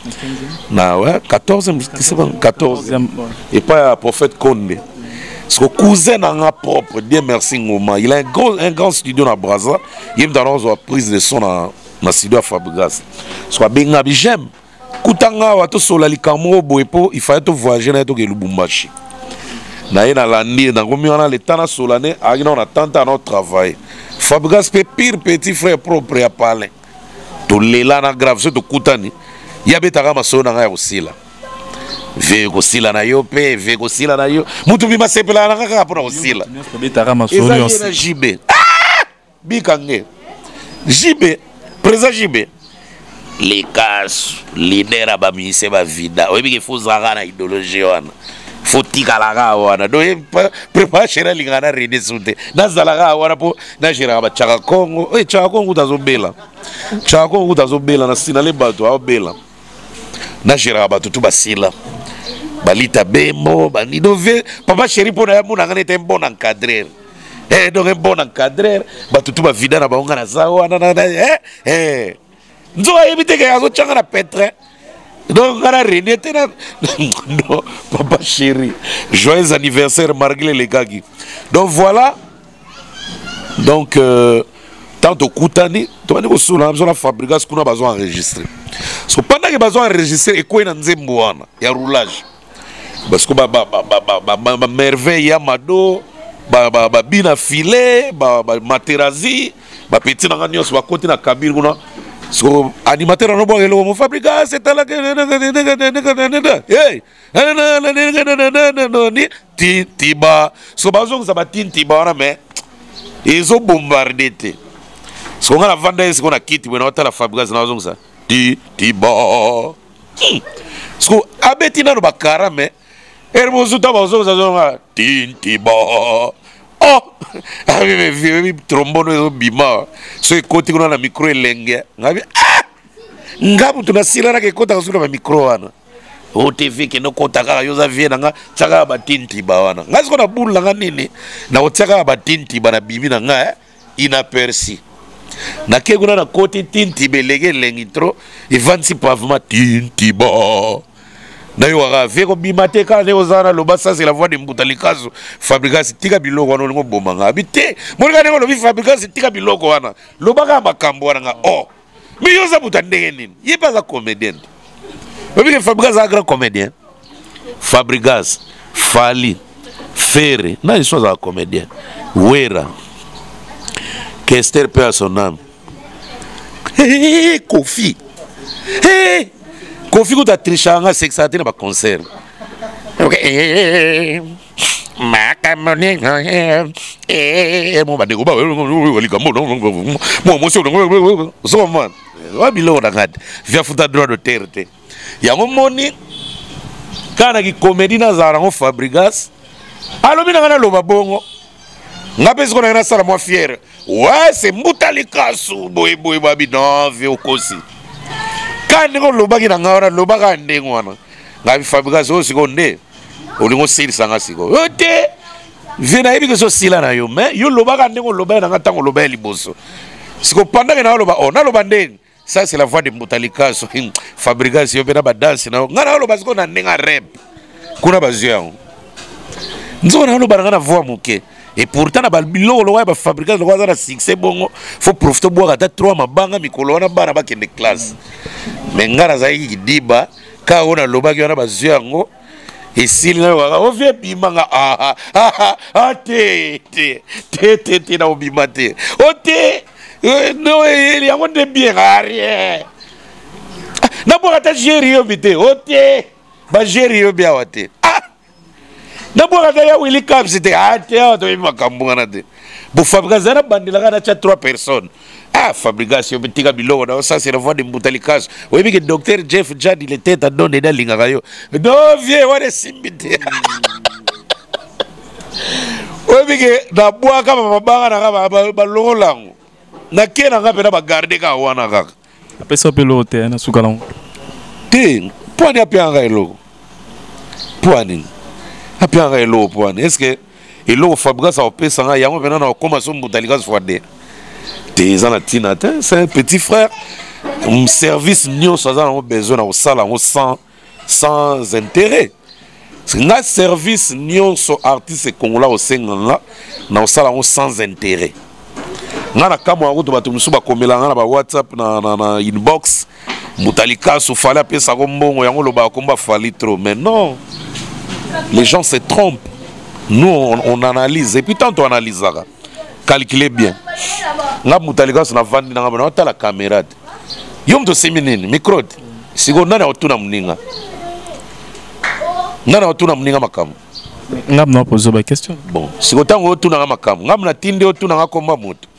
Na ouais, quatorzième, quatorzième. Et pas prophète Condé. Parce que cousin n'a propre, Dieu merci Ngoma. Il a un grand, un grand studio dans Brazza. Il a une prise de son dans le studio à Fabregas. Parce que Benga j'aime. Koutanga wa to solali kamo boepo, il fallait to voyager na to ke Lubumbashi. Na ina landi na gomi wana le tana solane, agina on attend à notre travail. Fabregas pe pire petit frère propre à parler. To lela na grave so to kutani. Yabetaka masona nga ya kusila ve kusila na yo pe ve kusila na yo mutu bima sepela na kaka pona kusila betaka masona yo na jibe ah bikange jibe présent jibe les cas leader ba mise ba vida oyebi ke fuzaka na idéologie wana fotika la ga wana do prépare chéra lingana rede sute nazala ga wana po na jira ba chaka Congo eh chaka Congo tazobela chaka Congo tazobela na sinale bato abela na jira ba tutu basila balita bembo banidove papa chéri pona ya muna ngane te bon encadrer eh donc un bon encadrer ba tutu ba vida na baonga na zawa na na eh eh nzo ayebite ke yazo changa na petre donc ngana renete na non papa chéri joyeux anniversaire malgré les gars. Donc voilà donc euh, tant au Koutani tu vas dire sur la maison la Fabregas qu'on a besoin d'enregistrer. So pendant que besoin d'enregistrer et quoi dans nzembo wana ya roulage parce que ba ba ba ba ba merveille ya mado ba ba ba bina filet ba ba materazi ba petit na nyos ba côté na kabir kuna so animateur no bo hello mo Fabregas c'est la hey ni ti tiba so bazong za ba tin tiba wana mais ils ont bombardé te so ngala vanda esi kona kiti bwana otala Fabregas na bazong ça ti tiba so abeti na no bakara mais hermoso ta bazong za zonga tin tiba oh abi vi trombone zo bima so ekoti kuna na micro elenge ngabi ah ngabu tunasila na ke kota kusuna na micro wana o T V ke no kota kaka yoza vie na nga tsaka ba tinti ba wana ngazi kona bula nga nini na otsaka ba tinti ba na bimi na nga inaperçu na ke kuna na koti tinti belege lengi tro ivansi pavement tinti ba na yo ga vie ko bimate ka ne ozana lo basa c'est la voix de Mbutalikazo Fabregas tika biloko wana ngo bomba nga bite molika ne ko lo bi Fabregas tika biloko wana lo baka makambo wana nga oh mi yoza butandenge nini ye pas un comédien obi ke Fabregas un grand comédien Fabregas Fali Ferre na ils sont un comédien Wera Kester perd son âme hey Kofi hey Kofi ko ta trichanga sexaté na ba concert. OK. Makamoni eh mo ba de ko ba wali ka mo mo mo so so man. Wa bilo na ngad. Via futa droit de terre te. Ya mo moni kana ki comédie na zara ngo Fabregas. Alo bina ngana lo babongo. Ngape siko na sala moi fier. Ouais, c'est Mbutalikazo boy boy babi non vie au kosi. Quand on lobaki na ngara lobaka ndengo wana ngabi Fabregas o sikonde olingo sili sanga siko ote vena yebi que so sila na yo mais yo loba ka ndenge loba na ngata loba ya liboso siko pendant que na loba on a loba ndenge ça c'est la voix de Mutalikaso fabrication bena ba danse na ngana loba siko na ndenga rap kuna bazia nzo na loba na voix muke et pourtant na balbilo lo ba fabrication lo za succès bongo faut profiter boire ata trois mabanga mikolo na bana ba kende classe mais ngara za yi diba ka ona loba ki ona bazia ngo et s'il na wa o vie bimanga ah ah ah te te te te te na obimate o te no il y a mon de bien rien na boka ta géri yo bité o te ba géri yo bien wate ah na boka ta ya Willy Cap c'était ah te o to makambo na te bu fabrication na bandila kana cha trois personnes ah fabrication bitika bilo na ça c'est la voix de Mutalikaso oui mais que docteur Jeff Jad il était à donner dans linga yo do vie wa de simbité oui mais que na boka kama mabanga na kama ba longolango na kena nga pena ba garder ka wana kaka apesa pelo te na sukala te pwani apianga elo pwani apianga elo pwani est-ce que elo fabrication opesa nga yango pena na koma so Mutalikaso fwade te zana tina te c'est un petit frère un service nyo so zana besoin na sala ngo sans sans intérêt c'est un service nyo so artiste congolais au senga na sala ngo sans intérêt ngana kama wakuto batu musuba komela ngana ba WhatsApp na na, na inbox Mutalikaso fala pesa ko mbongo yango loba komba fali trop mais non les gens se trompent nous on, on analyse et puis tant on analyse ça calculez bien nga Mutalikaso na vandi na ngaba na tala caméra yom to seminini micro siko nana otuna mninga nana otuna mninga makamu ngam na poser ba question bon siko tango otuna makamu ngam na tinde otuna ngakomba moto.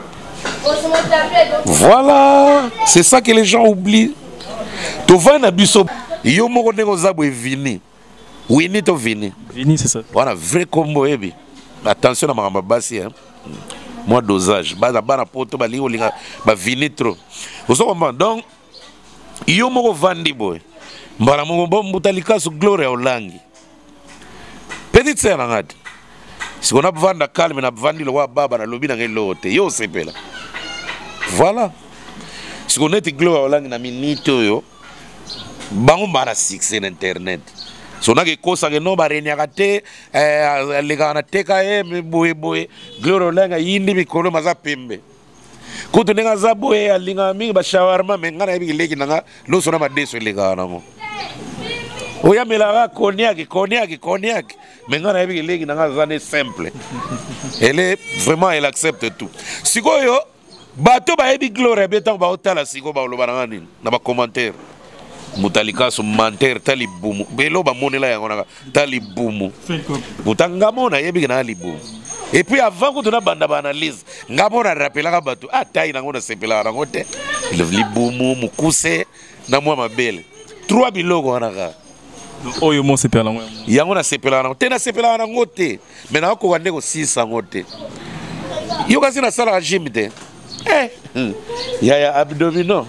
Voilà, c'est ça que les gens oublient. Tu vas na biso, yo moko nego zabo vini. Wini to vini. Vini c'est ça. Voilà, vrai combo ebi. Attention à ma basi hein. Moi dosage, ba ba poto ba li olinga ba vini trop. Oso comment donc yo moko vandi boy. Mbara moko bo Mutalikaso gloire olangi. Petite sœur ngati. Si on a besoin de calme, on a besoin de voir baba na lobby na ngelote. Yo sepela. Voilà. Si on est gloire olangi na minute yo, bango mara succès internet. Si on a que cosa que no ba renyakate eh lega na teka e boye boye gloire olangi yindi mikolo maza pembe. Kutu nenga za boye alinga mingi ba shawarma mengana ebi leki nanga lo sona ba deso lega na mo. Oya melaga cognac, cognac, cognac. Maintenant, elle est dans les simple. Elle est vraiment, elle accepte tout. Si vous avez bateau, vous avez gloire, vous avez hôtel, si vous avez un commentaire. Mutalikaso menteur, tali boum. Belo ba monela ya ngona, tali boum. Mutangamona yebi na ali boum. Et puis avant que tu na banda ba analyse, ngamona rappela bateau. Ah tayi na ngona sepela na ngote. Li boum mukuse na mwa mabele. Trois bilogo wana ka. Oyo mo sepela ngo yango na sepela na tena sepela na ngote mais na ko wande ko sisa ngote yo kasi na sala gym de eh ya ya abdominaux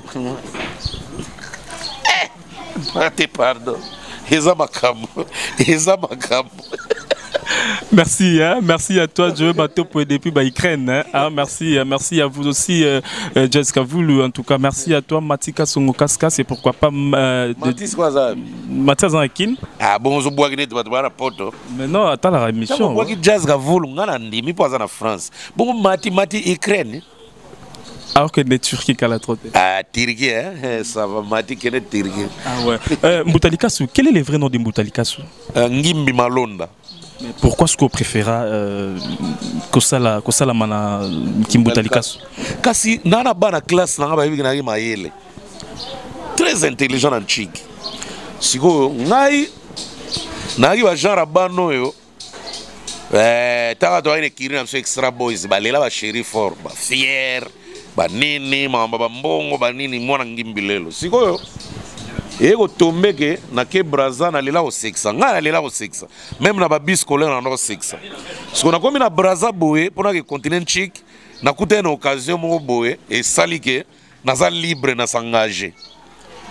eh pate pardon eza makambo eza makambo. Merci, hein? Merci à toi, Joe Bateau pour depuis bah, Ukraine. Hein? Merci, merci à vous aussi, euh, Jessica Voulou. En tout cas, merci à toi, Matika Songokaska. C'est pourquoi pas. Euh, Mathis quoi ça? Mathis Ankin. Ah bon, je bois que tu vas te voir à Porto. Mais non, attends la rémission. Je bois que Jessica Voulou, on a dit, mais pas en France. Bon, Mati, Mati, Ukraine. Alors que les Turcs qui la trotte. Ah, Turquie, hein? Ça va, Mati, qui est Turquie. Ah ouais. euh, Mutalikasu, quel est le vrai nom de Mutalikasu? euh, Ngimbi Malonda. Mais pourquoi est-ce qu'on préféra euh, Kosala Kosala mana Kimbutalikasu? Kasi nana bana classe nanga ba yiki mayele. Très intelligent en chic. Siko ngai nagi ba genre bano yo. Eh taka to ine kiri na so extra boys ba lela ba chéri fort ba fier ba nini mamba ba mbongo ba nini mwana ngimbilelo. Siko yo ego tombeke na ke braza na lela o sexa nga na lela o sexa même na ba bis scolaire na no sexa so na komi na braza boye pona ke continent chic na kuta na occasion mo boye et salike na za libre na s'engager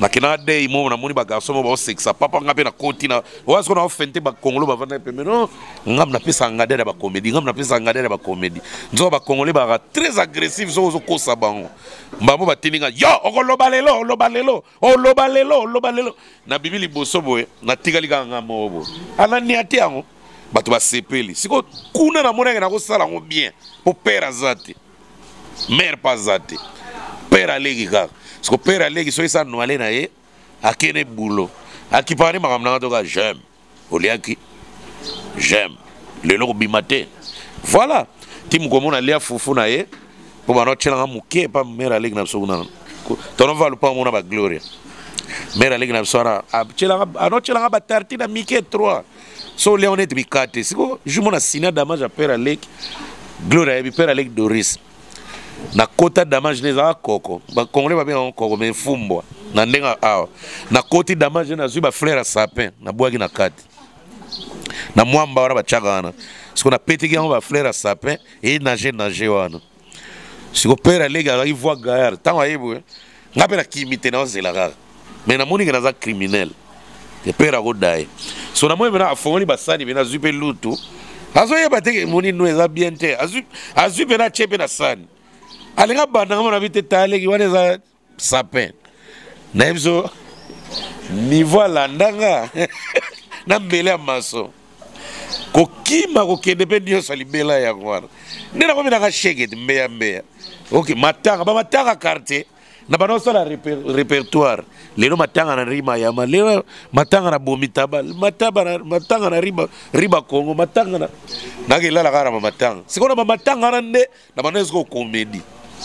na kina de imo na moni ba garçon mo ba sexa papa ngape na kontina wa so na ofente ba kongolo ba vana pe non ngam na pesa ngadere ba comédie ngam na pesa ngadere ba comédie nzo ba kongolais ba très agressif zo zo kosa bango mbamo ba tininga yo okoloba lelo loba lelo o loba lelo loba lelo na bibili boso boye na tigali ka ngamo bo anani ati yango bato ba sepeli siko kuna na mona na ko sala ngo bien pour père azate mère pas azate père alegi ka siko père alegi so isa no ale na ye akene boulot akipani makamna toka j'aime oliaki j'aime le logo bimate voilà tim komona lia fufu na ye pour ba no tchelanga muke pa mère alegi na so na tono valu pa mona ba gloria mère alegi na so na tchelanga ano tchelanga ba tartine mike trois so Léonet bikate siko jumona sina damage à père alegi gloria e père alegi Doris na kota damage neza koko ba congolais ba bien koko mais fumbwa na ndenga awa na koti damage na zuba fleur à sapin na boagi na kati na mwamba wana ba chagana siko na petiki yango ba fleur à sapin et nager nager wana siko père alegi ali voix gaillard tango ayebo ngape na kimite na zela ga mais na moni na za criminel te père agodai so na mwe na afongoli basani bena zupe lutu azo yeba te moni no eza bien te azu azu bena chepe na sani alinga banda ngama na bite taleki wana za sapin na ebzo niveau landanga na mbele maso ko kima ko kende pe dio salibela ya kwana ndena ko mina shake mbeya mbeya okay matanga ba matanga quartier na bano sala répertoire lelo matanga na rima ya ma lelo matanga na bomitaba mataba matanga na riba riba Congo matanga na nagela gara matanga sikona matanga na nde na bano esko comédie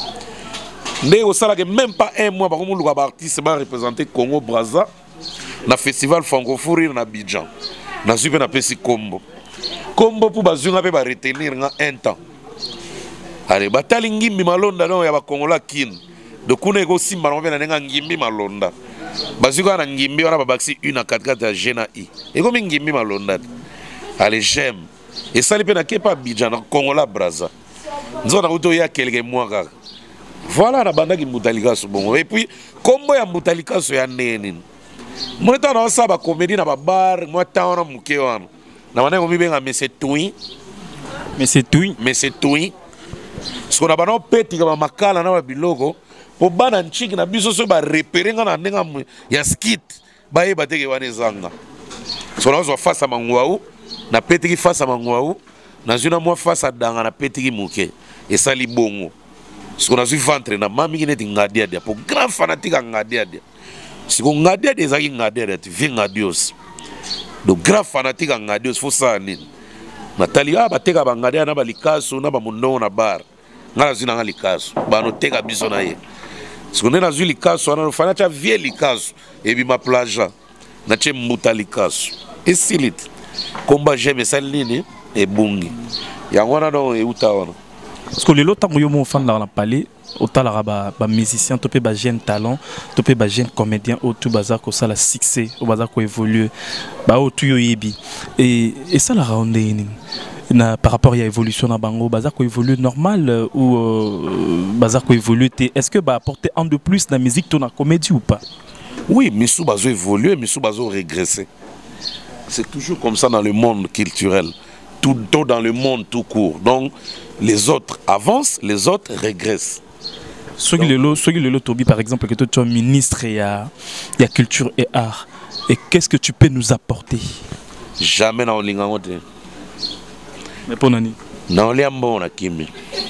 ndé au salaire même pas un mois par contre le artiste va représenter Congo Brazza na festival francophone na Abidjan na super na pesi combo combo pour bazunga pe ba retenir nga un temps allez batali ngimbi malonda non ya ba Kongola kin de kuna ego simba no bena nga ngimbi malonda bazuka na ngimbi wana ba baxi une à quatre quatre ya Gena I ego mi ngimbi malonda allez j'aime et ça li pe na kepa Abidjan na Kongola Brazza nzona uto ya quelques mois kaka voilà na banda ki mutalikaso bongo et puis kombo ya mutalikaso ya nene moi ta na sa ba comédie na ba bar moi ta wana muke wana na wana ko mi benga monsieur Twin monsieur Twin monsieur Twin so na bana peti ka makala na ba biloko po bana nchiki na biso so ba repérer nga na ndenga ya skit ba yeba teke wana ezanga so na zo face mangwau na peti ki face mangwau na zuna moi face danga na peti ki muke esali bongo ce qu'on a su ventre na mami qui n'était ngadia dia pour grand fanatique ngadia dia ce qu'on ngadia des aki ngadia dia tu viens ngadios de grand fanatique ngadios faut ça ni Nathalie ah bateka ba ngadia na balikaso na ba mundo na bar ngala zina ngalikaso ba no teka biso na ye ce qu'on est na zuli kaso na fana cha vie likaso et bi ma plage na che mutalikaso et silit combat j'aime ça nini et bungi yangona no e utaona. Parce que les lots yo mo fan dans la palais autant la ba ba musicien topé ba jeune talent topé ba jeune comédien au tout bazar ko ça la succès au bazar ko évoluer ba au tout yo yebi et et ça la ronde na par rapport à l'évolution na bango bazar ko évolue normal ou euh, bazar ko évolue est-ce que ba apporter un de plus dans la musique ton comédie ou pas? Oui, Missou bazo évoluer, Missou bazo régresser. C'est toujours comme ça dans le monde culturel. Tout, tout dans le monde tout court. Donc les autres avancent, les autres régressent. Ceux qui le lot Tobi par exemple que toi tu es ministre et à la culture et art. Et qu'est-ce que tu peux nous apporter? Jamais dans l'ingangote. Mais pour nani? Non liambo na kimi.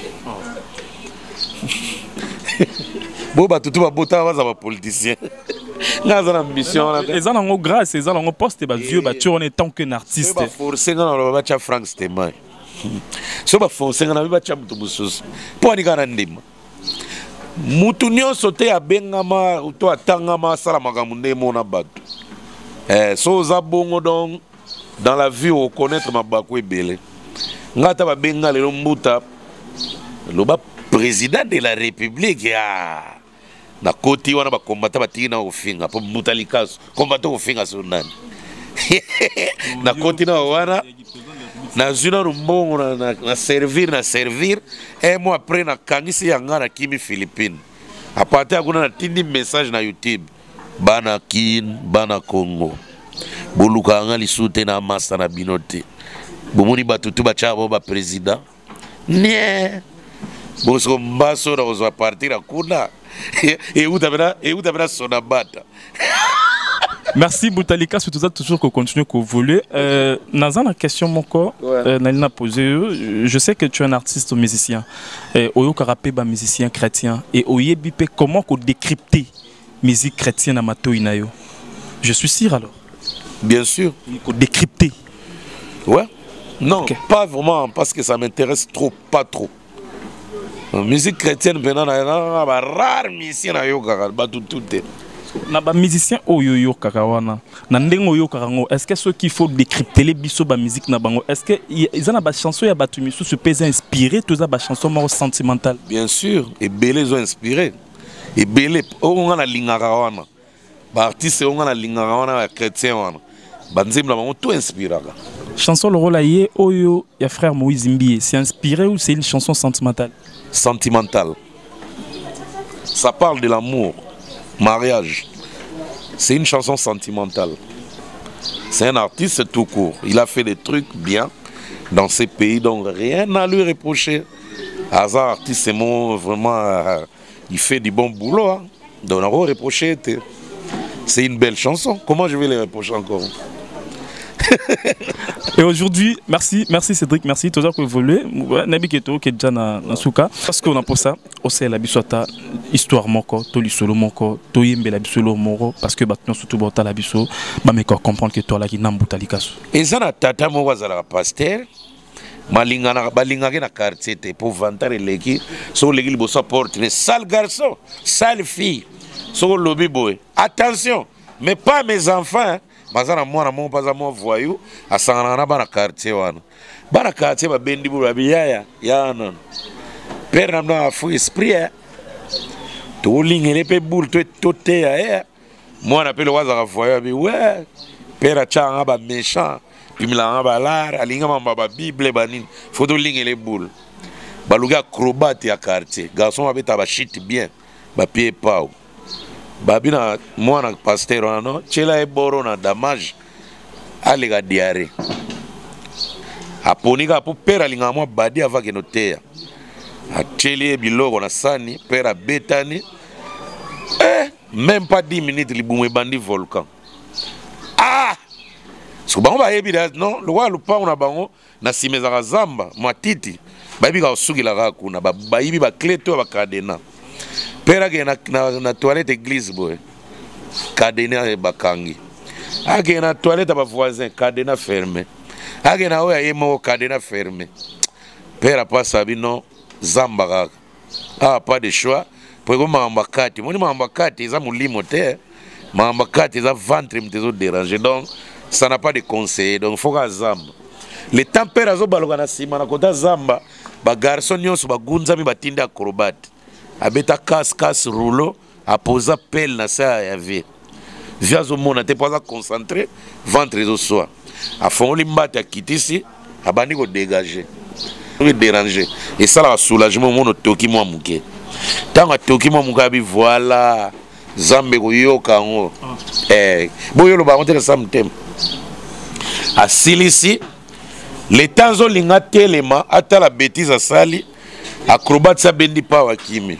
Bon bah tout va botter avant ça politicien. Dans une ambition là. Les gens ont grâce, les gens ont posté bah Dieu bah tu en est tant qu'un artiste. Bah forcer dans le match Frank Stemai. So ba forcer dans le match mutu mususu. Po ni kana ndima. Mutu nyonso te abengama to atangama sala makambo ndemo na bato. Eh so za bongo donc dans la vie au connaître mabako ebele. Ngata ba benga le mbuta. Le ba président de la République ya na koti wana ba combattant ba tina ofinga po mutalikaso combattant ofinga so nani na koti na wana na zuna rumbongo na, na, na servir na servir un mois après na kangisi yanga na kimi Philippines à partir kuna na tindi message na YouTube bana kin bana Congo boluka nga lisute na masa na binote bomoni batutu bachabo ba président nie boso mbaso na ozwa partir akuna et où t'avais et où t'avais son abata. Merci Boutalika, c'est tout ça toujours qu'on continue qu'on voulait. Euh, Nazan, la question mon corps, euh, Nalina posé. Je sais que tu es un artiste musicien. Oyo Karapé, ba musicien chrétien. Et Oye Bipé, comment qu'on décrypter musique chrétienne à Mato Inayo? Je suis sûr alors. Bien sûr. Qu'on décrypter. Ouais. Non, okay. Pas vraiment parce que ça m'intéresse trop, pas trop. La musique chrétienne, ben on a rare musicien à yoga, bah tout tout est. Na ba musicien oyoyo kakawana na ndengo oyo karango est-ce que ceux qu'il faut décrypter les biso ba musique na bango est-ce que ils ont ba chanson ya ba tumisu se pèse inspiré tous ba chanson mo sentimentale? Bien sûr, et belé ont inspiré et belé on a lingara wana ba artiste on a lingara wana chrétien wana ba nzimla bango tout inspiré. Chanson le rôle aïe oyo ya frère Moïse Mbie, c'est inspiré ou c'est une chanson sentimentale? Sentimentale. Ça parle de l'amour. Mariage, c'est une chanson sentimentale. C'est un artiste tout court. Il a fait des trucs bien dans ces pays, donc rien à lui reprocher. Hazard artiste, c'est mon vraiment, euh, il fait du bon boulot. Hein. Donc on va reprocher. C'est une belle chanson. Comment je vais les reprocher encore? Et aujourd'hui, merci, merci Cédric, merci. Tout ça que vous voulez. Nabi Keto, qui est déjà dans Souka. Parce qu'on a pour ça, on sait la bisota, histoire moko, toli solo moko, toyembe la bisolo moro, parce que maintenant surtout bota la biso, bah mais quand comprendre que toi là qui n'ambuta likasu. Et ça na tata mo wazala pasteur, malinga na balinga na quartier te pour vantar leki, so leki liboso porte les sales garçons, sales filles, so lobby boy. Attention, mais pas mes enfants. Mazana mwana mo paza mo voyou asangana na bana quartier wana bana quartier ba bendi bu babiyaya yana père na fu esprit to lingele pe boule to toté ya mwana pe le waza voyou bi ouais père changa ba méchant puis milanga ba lar alinga mamba ba bible banini faut lingele boule baluga acrobate ya quartier garçon ba beta ba shit bien ba pied pau babina mwana pasteur wana chela eboro na damage alega diare aponika po pera linga mwa badi avake notea acheli biloko na sani pera betani eh même pas dix minutes libumwe bandi volcan ah so bango ba yebi non lo wa lupa na bango na simeza zamba matiti babi ka osugila ka kuna ba bayibi ba clé to ba cadena pera ke na, na, na toilette église boy cadena e bakangi ake na toilette ba voisin cadena fermé ake na oya yemo cadena fermé pera passa bino zamba kaka ah pas de choix pour ko mamba kati moni mamba kati za mulimo te mamba kati za ventre mtezo déranger donc ça n'a pas de conseil donc faut ka zamba les températures zo baloka na sima na kota zamba ba garçon nyonso ba gunza mi batinde acrobate abeta casse casse rouleau a posa pelle na sa ya vie via zo mona te pas concentré ventre zo soir a fond limbata kitisi abandi ko dégager ko déranger et ça la soulagement mon toki mo muke tanga toki mo mukabi voilà zambe ko yoka ngo eh boyo lo ba monter samtem a silisi les temps zo linga telema ata la bêtise a sali acrobate sa bendi pa wa kimi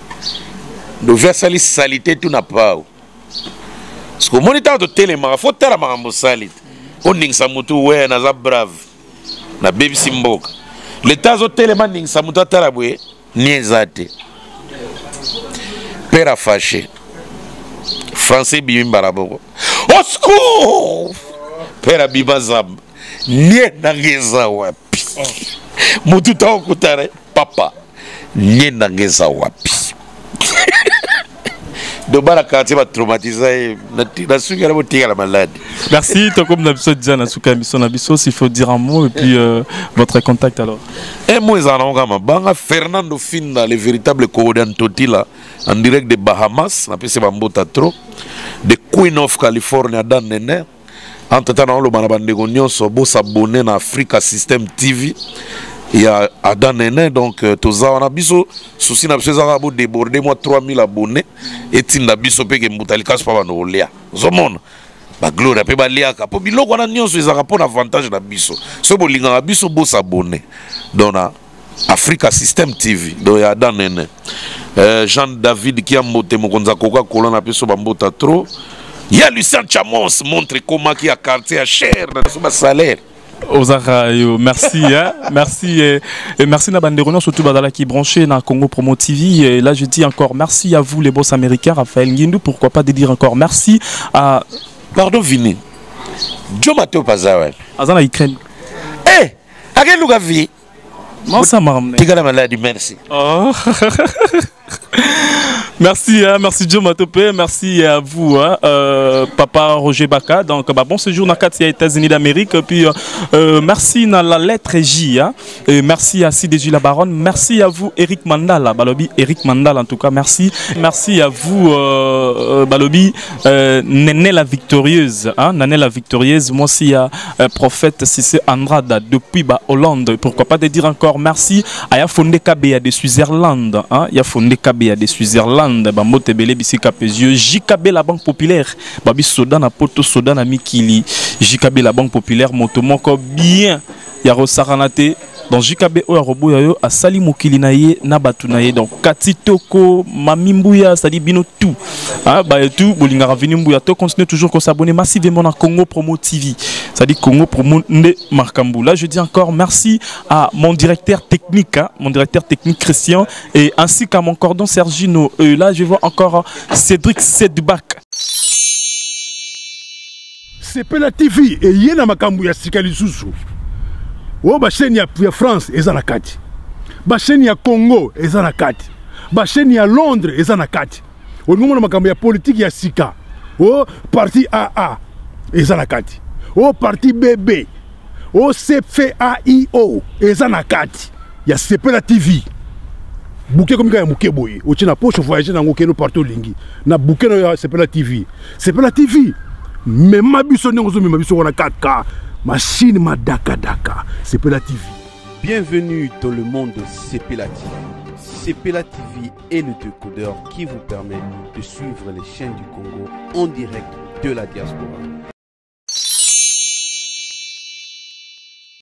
do vers sali salité tout n'a pas parce que moniteur de téléma faut tala mambo salite on ning sa mutu we na za brave na baby simboka le tazo téléma ning sa mutu tala bwe niezate père fâché français bimba raboko au secours père bibazab nie na ngeza wapi mutu ta okutare papa nie na ngeza wapi de barakati va traumatiser na suka la botika la malade. Merci, toi comme d'habitude déjà na suka mission na biso s'il faut dire un mot et puis euh, votre contact alors. Et moi zananga banga Fernando Finda le véritable Corodan Totila en direct de Bahamas, na pese bambota trop de Queen of California dan nene. Entre temps on le bana bande nyonso bo s'abonner na Africa System T V. il y a Adam Nene, donc toza wana biso souci na biso ezaka bo déborder moi trois mille abonnés et tinda biso pe ke mbutalika so pa bano olia zomona ba gloire pe ba liaka po biloko wana nyonso ezaka po na avantage na biso so bolinga biso bo s'abonner dona Africa System T V do ya Adam Nene euh, Jean David qui a mbote mokonza Coca Cola na biso ba mbota trop. Il y a Lucien Chamos montre comment qui a quartier à cher dans son salaire. Ozara, merci, hein? Merci, et, et merci Nabanderono, surtout Badala qui est branché dans Congo Promo T V. Et là, je dis encore merci à vous, les boss américains, Raphaël Nguindou. Pourquoi pas de dire encore merci à. Pardon, Vini. Joe Matteo Pazawa. Azana Ukraine. Eh, à quel lugar vie? Non, ça m'a ramené. Tigala maladie, merci. Oh. Merci, hein, merci Joe Matopé, merci à vous, hein, euh, Papa Roger Baka. Donc, bah, bon séjour dans les États-Unis d'Amérique. Puis, euh, merci dans la lettre J. Hein, et merci à Sidéji la Baronne. Merci à vous, Eric Mandala. Balobi, Eric Mandala, en tout cas, merci. Merci à vous, euh, Balobi, euh, Néné la Victorieuse. Hein, Néné la Victorieuse. Moi aussi, à euh, Prophète Sissé Andrada depuis bah, Hollande. Pourquoi pas de dire encore merci à Yafonde Kabea de Switzerland. Hein, Yafonde Kabea de Switzerland. Bamote Bele Bisika Pezio, J K B la Banque Populaire, Babi Soda na Poto Soda na Mikili, J K B la Banque Populaire, Motomoko bien, Yaro Saranate, dans J K B o Robo Yayo, à Sali Mokili naye, Nabatunaye, donc Katitoko, Mamimbuya, ça dit bino tout, ah bah et tout, Bolinga Ravinimbuya, to continue toujours qu'on s'abonne massivement à Congo Promo T V, ça dit Congo Promo Nde Markambou. Là je dis encore merci à mon directeur technique, hein, mon directeur technique Christian, et ainsi qu'à mon cordon Sergino. Et là je vois encore Cédric Sedbak. C'est pas la T V et yena makambu ya sikali susu. Oh, ba chaîne ya France eza na kati. Ba chaîne ya Congo eza na kati. Ba chaîne ya Londres eza na kati. Olingo na makambo ya politique ya sika. Oh, parti A A eza na kati. Oh, parti B B. Oh, C F A I O eza na kati. Ya sepela T V. Bouquet comme ya muke boye. O tina poche voyager na ngokeno partout lingi. Na bouquet no ya sepela T V. Sepela T V. Même ma biso n'ozo même biso on a quatre K. Machine ma daka daka, Sepela T V. Bienvenue dans le monde de Sepela T V. Sepela T V est le décodeur qui vous permet de suivre les chaînes du Congo en direct de la diaspora.